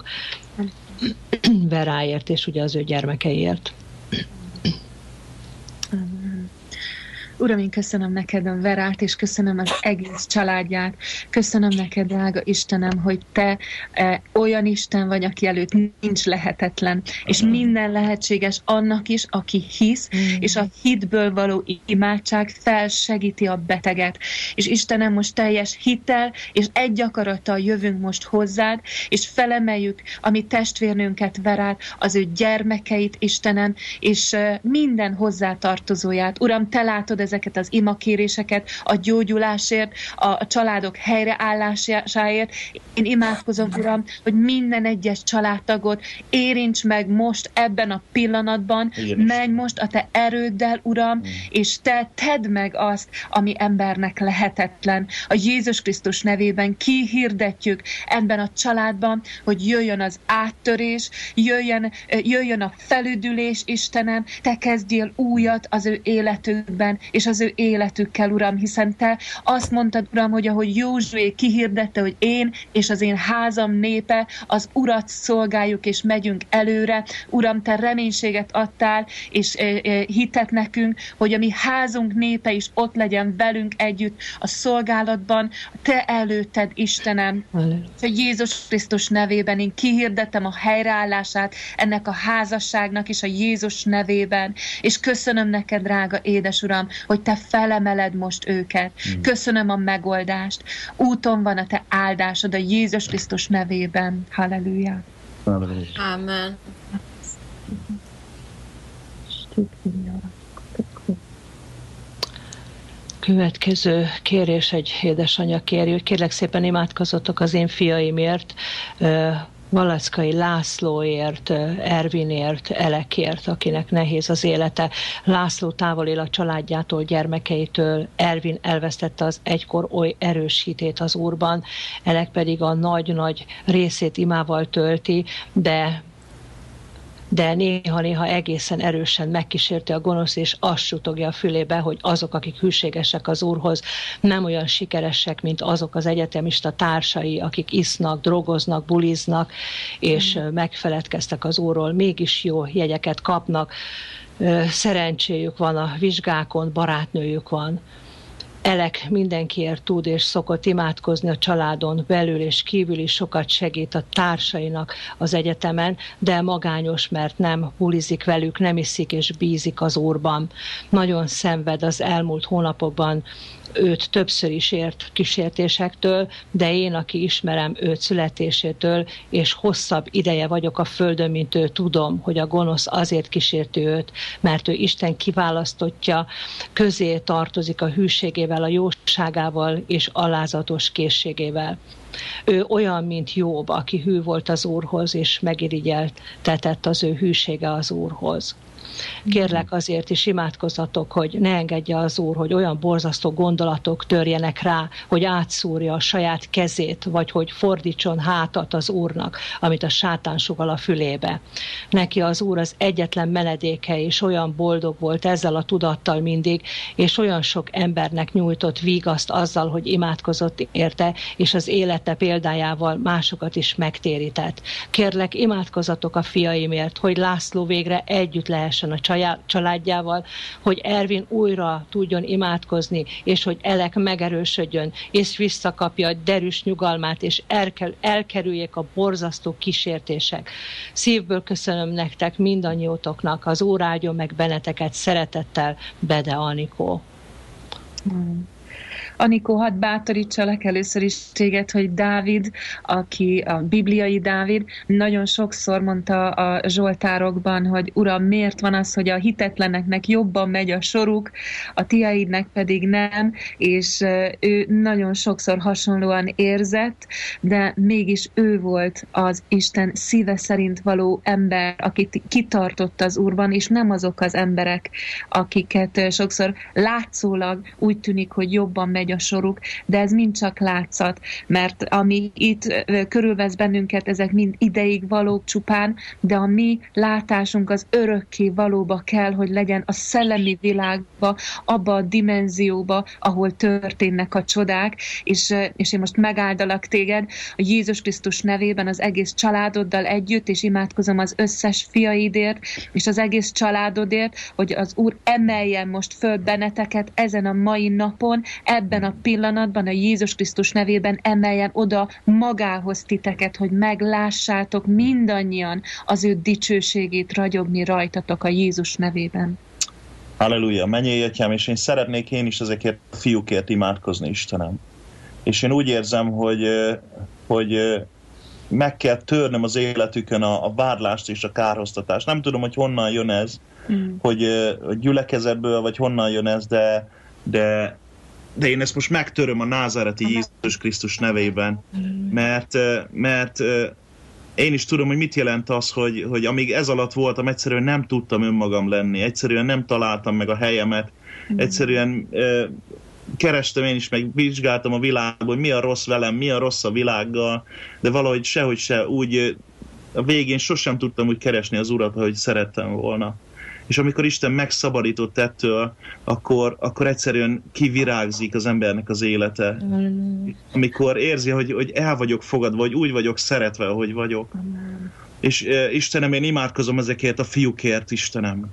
Speaker 1: Veráért, és ugye az ő gyermekeiért.
Speaker 5: Uram, én köszönöm neked a Verát, és köszönöm az egész családját. Köszönöm neked, drága Istenem, hogy te olyan Isten vagy, aki előtt nincs lehetetlen, és minden lehetséges annak is, aki hisz, és a hitből való imádság felsegíti a beteget. És Istenem, most teljes hittel, és egy akarattal jövünk most hozzád, és felemeljük a mi testvérnőnket, Verát, az ő gyermekeit, Istenem, és minden hozzátartozóját. Uram, te látod ezeket az imakéréseket, a gyógyulásért, a családok helyreállásáért. Én imádkozom, Uram, hogy minden egyes családtagot érints meg most ebben a pillanatban, menj most a te erőddel, Uram, és te tedd meg azt, ami embernek lehetetlen. A Jézus Krisztus nevében kihirdetjük ebben a családban, hogy jöjjön az áttörés, jöjjön a felüdülés, Istenem, te kezdjél újat az ő életükben, és az ő életükkel, Uram, hiszen te azt mondtad, Uram, hogy ahogy Józsué kihirdette, hogy én és az én házam népe az Urat szolgáljuk, és megyünk előre. Uram, te reménységet adtál, és hitet nekünk, hogy a mi házunk népe is ott legyen velünk együtt a szolgálatban, te előtted, Istenem. Hogy Jézus Krisztus nevében én kihirdettem a helyreállását ennek a házasságnak is a Jézus nevében, és köszönöm neked, drága édes Uram, hogy te felemeled most őket. Köszönöm a megoldást. Úton van a te áldásod a Jézus Krisztus nevében. Halleluja.
Speaker 2: Amen.
Speaker 1: Következő kérés egy édesanyja kéri, hogy kérlek szépen imádkozzatok az én fiaimért, Valackai Lászlóért, Ervinért, Elekért, akinek nehéz az élete. László távol él a családjától, gyermekeitől, Ervin elvesztette az egykor oly erős hitét az Úrban, Elek pedig a nagy-nagy részét imával tölti, de néha-néha egészen erősen megkísérti a gonosz, és azt sutogja a fülébe, hogy azok, akik hűségesek az Úrhoz, nem olyan sikeresek, mint azok az egyetemista társai, akik isznak, drogoznak, buliznak, és megfeledkeztek az Úrról, mégis jó jegyeket kapnak, szerencséjük van a vizsgákon, barátnőjük van. Elek mindenkiért tud és szokott imádkozni a családon belül és kívül is, sokat segít a társainak az egyetemen, de magányos, mert nem bulizik velük, nem iszik és bízik az Úrban. Nagyon szenved az elmúlt hónapokban, őt többször is ért kísértésektől, de én, aki ismerem őt születésétől, és hosszabb ideje vagyok a földön, mint ő, tudom, hogy a gonosz azért kísérti őt, mert ő Isten kiválasztottja, közé tartozik a hűségével, a jóságával és alázatos készségével. Ő olyan, mint Jobb, aki hű volt az Úrhoz, és megirigyeltetett az ő hűsége az Úrhoz. Kérlek azért is imádkozzatok, hogy ne engedje az Úr, hogy olyan borzasztó gondolatok törjenek rá, hogy átszúrja a saját kezét, vagy hogy fordítson hátat az Úrnak, amit a sátán sugall a fülébe. Neki az Úr az egyetlen menedéke, és olyan boldog volt ezzel a tudattal mindig, és olyan sok embernek nyújtott vigaszt azzal, hogy imádkozott érte, és az élete példájával másokat is megtérített. Kérlek, imádkozzatok a fiaimért, hogy László végre együtt lehessen a családjával, hogy Ervin újra tudjon imádkozni, és hogy Elek megerősödjön, és visszakapja a derűs nyugalmát, és elkerüljék a borzasztó kísértések. Szívből köszönöm nektek, mindannyiótoknak, az Úr áldjon meg benneteket szeretettel, Bede Anikó.
Speaker 5: Anikó, hadd bátorítsalak először is téged, hogy Dávid, aki a bibliai Dávid, nagyon sokszor mondta a zsoltárokban, hogy Uram, miért van az, hogy a hitetleneknek jobban megy a soruk, a tiaidnek pedig nem, és ő nagyon sokszor hasonlóan érzett, de mégis ő volt az Isten szíve szerint való ember, akit kitartott az Úrban, és nem azok az emberek, akiket sokszor látszólag úgy tűnik, hogy jobban megy megy a soruk, de ez mind csak látszat, mert ami itt körülvesz bennünket, ezek mind ideig valók csupán, de a mi látásunk az örökké valóba kell, hogy legyen a szellemi világba, abba a dimenzióba, ahol történnek a csodák, és én most megáldalak téged a Jézus Krisztus nevében az egész családoddal együtt, és imádkozom az összes fiaidért, és az egész családodért, hogy az Úr emeljen most föl benneteket ezen a mai napon, ebben a pillanatban a Jézus Krisztus nevében emeljen oda magához titeket, hogy meglássátok mindannyian az ő dicsőségét ragyogni rajtatok a Jézus nevében.
Speaker 3: Halleluja, menjél, Atyám, és én szeretnék én is ezekért a fiúkért imádkozni, Istenem. És én úgy érzem, hogy meg kell törnöm az életükön a vádlást és a kárhoztatást. Nem tudom, hogy honnan jön ez, hogy gyülekezetből, vagy honnan jön ez, de én ezt most megtöröm a názáreti Jézus Krisztus nevében, mert én is tudom, hogy mit jelent az, hogy amíg ez alatt voltam, egyszerűen nem tudtam önmagam lenni, egyszerűen nem találtam meg a helyemet, egyszerűen kerestem én is, meg vizsgáltam a világban, hogy mi a rossz velem, mi a rossz a világgal, de valahogy sehogy se úgy a végén sosem tudtam úgy keresni az Urat, ahogy szerettem volna. És amikor Isten megszabadított ettől, akkor egyszerűen kivirágzik az embernek az élete. Amikor érzi, hogy el vagyok fogadva, vagy úgy vagyok szeretve, ahogy vagyok. És Istenem, én imádkozom ezekért a fiúkért, Istenem.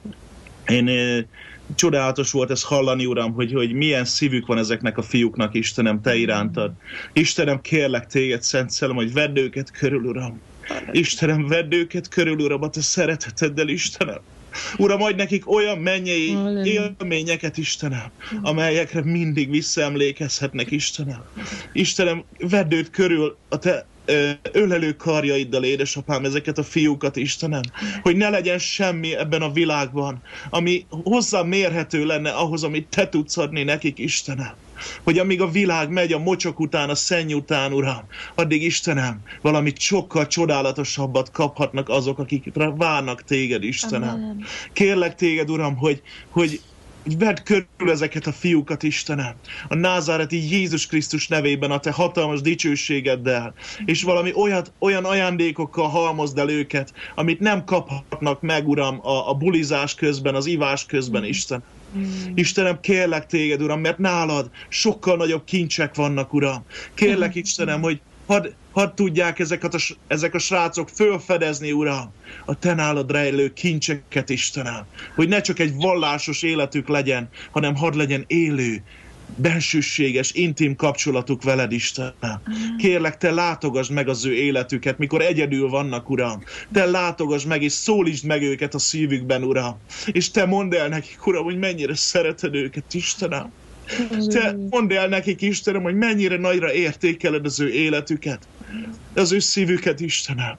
Speaker 3: Csodálatos volt ez hallani, Uram, hogy milyen szívük van ezeknek a fiúknak, Istenem, Te irántad. Istenem, kérlek Téged, Szent Szellem, hogy vedd őket körül, Uram. Istenem, vedd őket körül, Uram, a Te szereteteddel, Istenem. Uram, adj nekik olyan mennyei élményeket, Istenem, amelyekre mindig visszaemlékezhetnek, Istenem. Istenem, vedd őt körül a Te ölelő karjaiddal, édesapám, ezeket a fiúkat, Istenem, hogy ne legyen semmi ebben a világban, ami hozzá mérhető lenne ahhoz, amit Te tudsz adni nekik, Istenem. Hogy amíg a világ megy a mocsok után, a szenny után, Uram, addig, Istenem, valamit sokkal csodálatosabbat kaphatnak azok, akikre várnak Téged, Istenem. Amen. Kérlek Téged, Uram, hogy vedd körül ezeket a fiúkat, Istenem, a názáreti Jézus Krisztus nevében a Te hatalmas dicsőségeddel, és valami olyan ajándékokkal halmozd el őket, amit nem kaphatnak meg, Uram, a bulizás közben, az ivás közben, Isten. Istenem, kérlek Téged, Uram, mert nálad sokkal nagyobb kincsek vannak, Uram. Kérlek, Istenem, hogy hadd tudják ezek a srácok fölfedezni, Uram, a Te nálad rejlő kincseket, Istenem. Hogy ne csak egy vallásos életük legyen, hanem hadd legyen élő, bensőséges, intim kapcsolatuk veled, Istenem. Kérlek, Te látogasd meg az ő életüket, mikor egyedül vannak, Uram. Te látogasd meg, és szólítsd meg őket a szívükben, Uram. És Te mondd el nekik, Uram, hogy mennyire szereted őket, Istenem. Te mondd el nekik, Istenem, hogy mennyire nagyra értékeled az ő életüket, az ő szívüket, Istenem.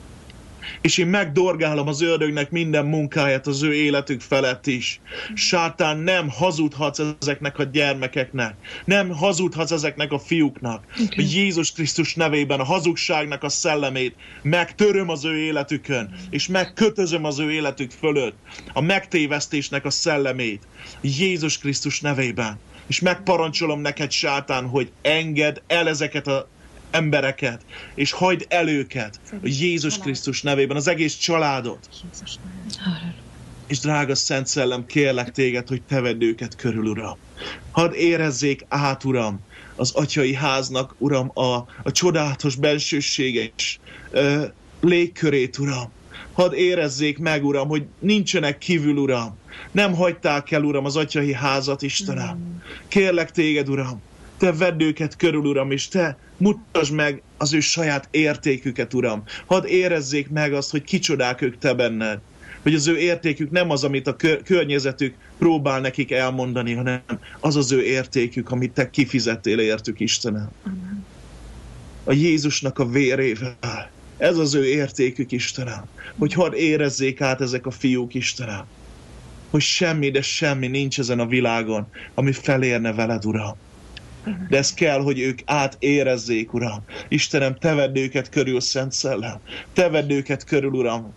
Speaker 3: És én megdorgálom az ördögnek minden munkáját az ő életük felett is. Sátán, nem hazudhatsz ezeknek a gyermekeknek, nem hazudhatsz ezeknek a fiúknak. Okay. Jézus Krisztus nevében a hazugságnak a szellemét megtöröm az ő életükön, és megkötözöm az ő életük fölött a megtévesztésnek a szellemét Jézus Krisztus nevében. És megparancsolom neked, Sátán, hogy engedd el ezeket a embereket, és hagyd el őket a Jézus Krisztus nevében, az egész családot. És drága Szent Szellem, kérlek Téged, hogy Te vedd őket körül, Uram. Hadd érezzék át, Uram, az atyai háznak, Uram, a csodálatos bensőséges légkörét, Uram. Hadd érezzék meg, Uram, hogy nincsenek kívül, Uram. Nem hagyták el, Uram, az atyai házat, Istenem. Kérlek Téged, Uram, Te vedd őket körül, Uram, és Te mutasd meg az ő saját értéküket, Uram. Hadd érezzék meg azt, hogy kicsodák ők Te benned. Hogy az ő értékük nem az, amit a környezetük próbál nekik elmondani, hanem az az ő értékük, amit Te kifizettél értük, Istenem. A Jézusnak a vérével. Ez az ő értékük, Istenem. Hogy hadd érezzék át ezek a fiúk, Istenem. Hogy semmi, de semmi nincs ezen a világon, ami felérne veled, Uram. De ez kell, hogy ők átérezzék, Uram. Istenem, Te vedd őket körül, Szent Szellem. Te vedd őket körül, Uram,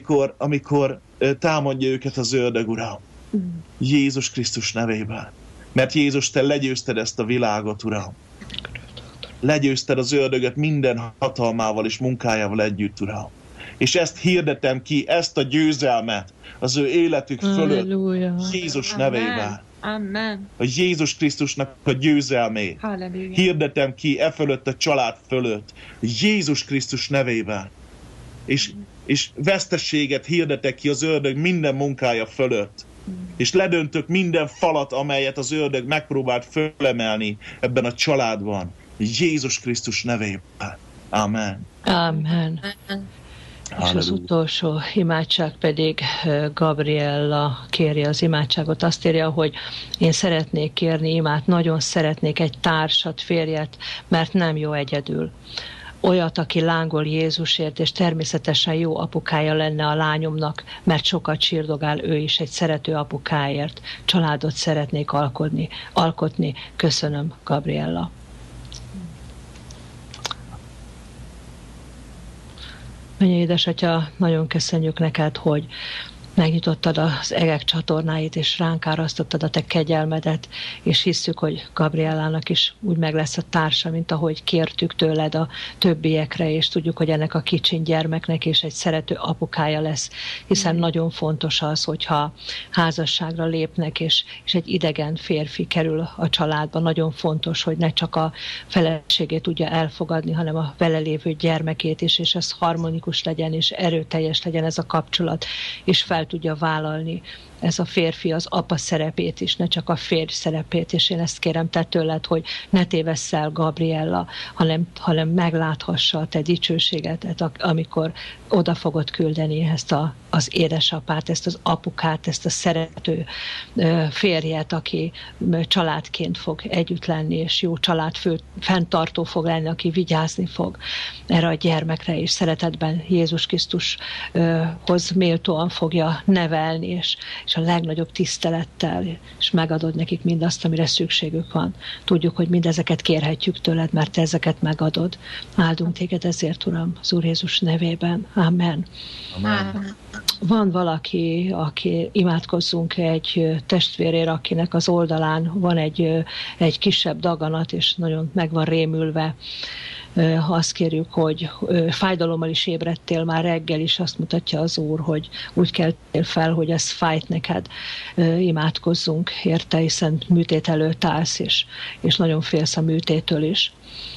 Speaker 3: amikor támadja őket az ördög, Uram. Jézus Krisztus nevében. Mert Jézus, te legyőzted ezt a világot, Uram. Legyőzted az ördögöt minden hatalmával és munkájával együtt, Uram. És ezt hirdetem ki, ezt a győzelmet az ő életük fölött, Halleluja. Jézus nevében.
Speaker 5: Amen.
Speaker 3: A Jézus Krisztusnak a győzelmét.
Speaker 5: Halleluja.
Speaker 3: Hirdetem ki fölött a család fölött, Jézus Krisztus nevében. És vesztességet hirdetek ki az ördög minden munkája fölött. És ledöntök minden falat, amelyet az ördög megpróbált fölemelni ebben a családban. Jézus Krisztus nevében. Amen.
Speaker 1: Amen. És az utolsó imádság pedig Gabriella kéri az imádságot. Azt írja, hogy én szeretnék kérni imát, nagyon szeretnék egy társat, férjet, mert nem jó egyedül. Olyat, aki lángol Jézusért, és természetesen jó apukája lenne a lányomnak, mert sokat sírdogál ő is egy szerető apukáért. Családot szeretnék alkotni. Köszönöm, Gabriella. Mennyei édesatya, nagyon köszönjük neked, hogy megnyitottad az egek csatornáit, és ránk árasztottad a te kegyelmedet, és hisszük, hogy Gabriellának is úgy meg lesz a társa, mint ahogy kértük tőled a többiekre, és tudjuk, hogy ennek a kicsin gyermeknek is egy szerető apukája lesz, hiszen nagyon fontos az, hogyha házasságra lépnek, és egy idegen férfi kerül a családba. Nagyon fontos, hogy ne csak a feleségét tudja elfogadni, hanem a vele lévő gyermekét is, és ez harmonikus legyen, és erőteljes legyen ez a kapcsolat, és fel tudja vállalni ez a férfi az apa szerepét is, ne csak a férj szerepét, és én ezt kérem te tőled, hogy ne tévessz el, Gabriella, hanem megláthassa a te dicsőségedet, amikor oda fogod küldeni ezt az édesapát, ezt az apukát, ezt a szerető férjet, aki családként fog együtt lenni, és jó fenntartó fog lenni, aki vigyázni fog erre a gyermekre, és szeretetben Jézus Krisztushoz méltóan fogja nevelni, és a legnagyobb tisztelettel, és megadod nekik mindazt, amire szükségük van. Tudjuk, hogy mindezeket kérhetjük tőled, mert te ezeket megadod. Áldunk téged ezért, Uram, az Úr Jézus nevében. Amen.
Speaker 3: Amen.
Speaker 1: Van valaki, aki imádkozzunk egy testvérért, akinek az oldalán van egy kisebb daganat, és nagyon meg van rémülve. Azt kérjük, hogy fájdalommal is ébredtél már reggel is, azt mutatja az Úr, hogy úgy keltél fel, hogy ez fájt neked. Imádkozzunk érte, hiszen műtét előtt állsz, és nagyon félsz a műtétől is.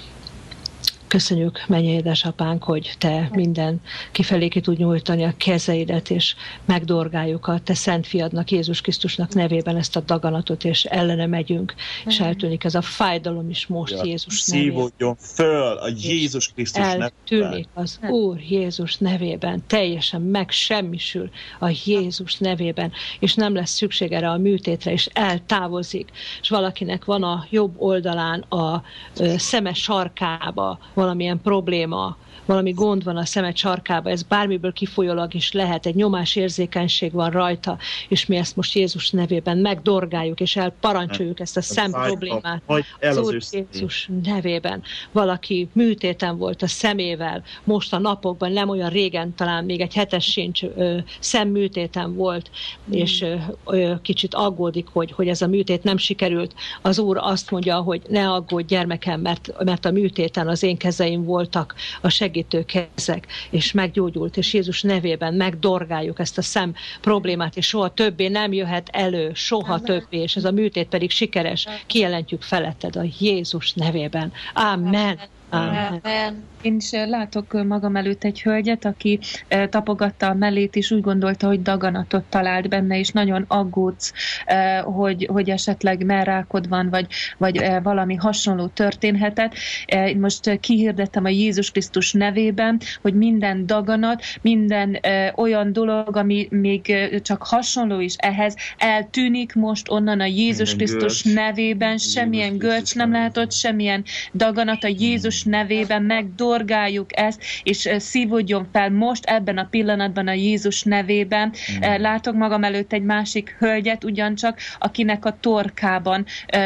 Speaker 1: Köszönjük, mennyei édesapánk, hogy te minden kifelé ki tud nyújtani a kezeidet, és megdorgáljuk a te szent fiadnak, Jézus Krisztusnak nevében ezt a daganatot, és ellene megyünk, és eltűnik ez a fájdalom is most Jézus nevében.
Speaker 3: Szívódjon föl a Jézus Krisztus nevében.
Speaker 1: Eltűnik az Úr Jézus nevében, teljesen megsemmisül a Jézus nevében, és nem lesz szükség erre a műtétre, és eltávozik. És valakinek van a jobb oldalán a szeme sarkába valamilyen probléma, valami gond van a szemed sarkába, ez bármiből kifolyólag is lehet, egy nyomásérzékenység van rajta, és mi ezt most Jézus nevében megdorgáljuk, és elparancsoljuk ezt a szem problémát. Az Úr Jézus nevében. Valaki műtéten volt a szemével, most a napokban, nem olyan régen, talán még egy hetes sincs, szemműtéten volt, és kicsit aggódik, hogy ez a műtét nem sikerült. Az Úr azt mondja, hogy ne aggódj, gyermekem, mert a műtéten az én kezeim voltak a segítő kezek, és meggyógyult, és Jézus nevében megdorgáljuk ezt a szem problémát, és soha többé nem jöhet elő, soha többé, és ez a műtét pedig sikeres, kijelentjük feletted a Jézus nevében. Amen.
Speaker 5: Amen. Én is látok magam előtt egy hölgyet, aki tapogatta a mellét, és úgy gondolta, hogy daganatot talált benne, és nagyon aggódsz, hogy esetleg mellrákod van, vagy valami hasonló történhetett. Most kihirdettem a Jézus Krisztus nevében, hogy minden daganat, minden olyan dolog, ami még csak hasonló is ehhez, eltűnik most onnan a Jézus Krisztus nevében, semmilyen görcs nem látott, semmilyen daganat a Jézus Jézus nevében megdorgáljuk ezt, és szívódjon fel most ebben a pillanatban a Jézus nevében. Látok magam előtt egy másik hölgyet ugyancsak, akinek a torkában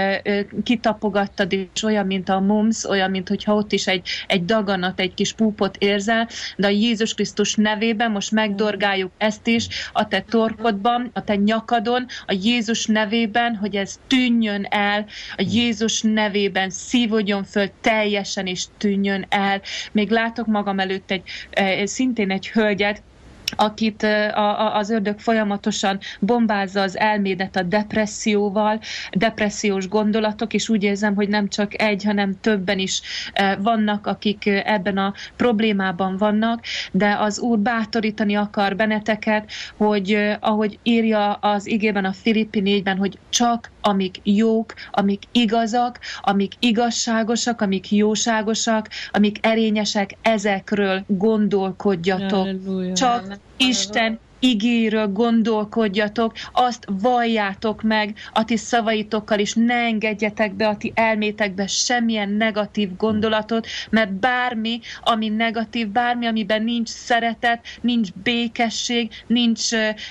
Speaker 5: kitapogattad, és olyan, mint a mumps, olyan, mint hogyha ott is egy daganat, egy kis púpot érzel, de a Jézus Krisztus nevében most megdorgáljuk ezt is a te torkodban, a te nyakadon, a Jézus nevében, hogy ez tűnjön el, a Jézus nevében szívódjon föl teljesen, és tűnjön el. Még látok magam előtt szintén egy hölgyet, akit az ördög folyamatosan bombázza az elmédet a depresszióval, depressziós gondolatok, és úgy érzem, hogy nem csak egy, hanem többen is vannak, akik ebben a problémában vannak, de az Úr bátorítani akar benneteket, hogy ahogy írja az igében a Filippi 4-ben, hogy csak amik jók, amik igazak, amik igazságosak, amik jóságosak, amik erényesek, ezekről gondolkodjatok.
Speaker 1: Halleluja.
Speaker 5: Csak Isten igéről gondolkodjatok, azt valljátok meg a ti szavaitokkal is, ne engedjetek be a ti elmétekbe semmilyen negatív gondolatot, mert bármi, ami negatív, bármi, amiben nincs szeretet, nincs békesség, nincs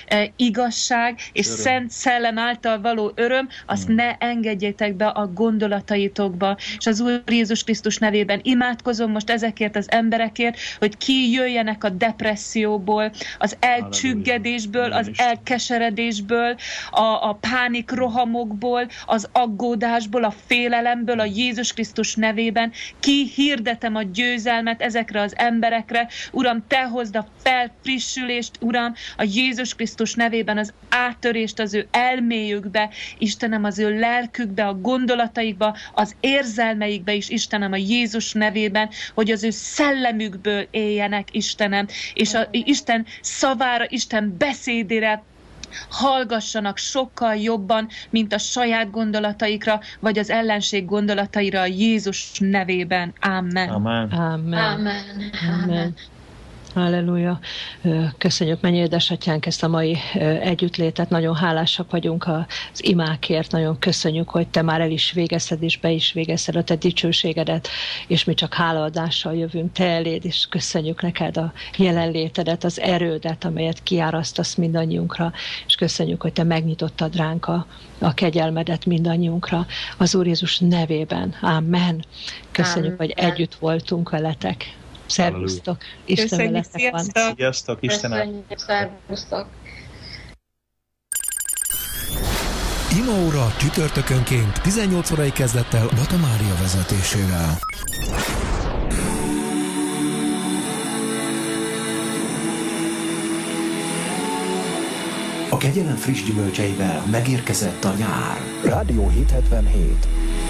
Speaker 5: igazság, és Szent Szellem által való öröm, azt ne engedjétek be a gondolataitokba. És az Úr Jézus Krisztus nevében imádkozom most ezekért az emberekért, hogy kijöjjenek a depresszióból, az elcsüggedésből, az elkeseredésből, a pánikrohamokból, az aggódásból, a félelemből, a Jézus Krisztus nevében. Kihirdetem a győzelmet ezekre az emberekre. Uram, te hozd a felfrissülést, Uram, a Jézus Krisztus nevében az áttörést az ő elméjükbe, Istenem, az ő lelkükbe, a gondolataikba, az érzelmeikbe is, Istenem, a Jézus nevében, hogy az ő szellemükből éljenek, Istenem, és Isten szavára, Isten beszédére hallgassanak sokkal jobban, mint a saját gondolataikra, vagy az ellenség gondolataira, a Jézus nevében. Amen.
Speaker 3: Amen.
Speaker 1: Amen.
Speaker 2: Amen.
Speaker 1: Amen. Halleluja. Köszönjük, mennyi édesatyánk, ezt a mai együttlétet. Nagyon hálásak vagyunk az imákért. Nagyon köszönjük, hogy te már el is végezted, és be is végezted a te dicsőségedet, és mi csak hálaadással jövünk te eléd, és köszönjük neked a jelenlétedet, az erődet, amelyet kiárasztasz mindannyiunkra, és köszönjük, hogy te megnyitottad ránk a kegyelmedet mindannyiunkra. Az Úr Jézus nevében. Amen. Köszönjük, hogy együtt voltunk veletek. Szervusztok! Isten veletek van!
Speaker 3: Sziasztok! Isten
Speaker 2: Szervusztok!
Speaker 6: Imaóra csütörtökönként 18 órai kezdettel Bata Mária vezetésével.
Speaker 7: A kegyelem friss gyümölcseivel megérkezett a nyár. Rádió 777.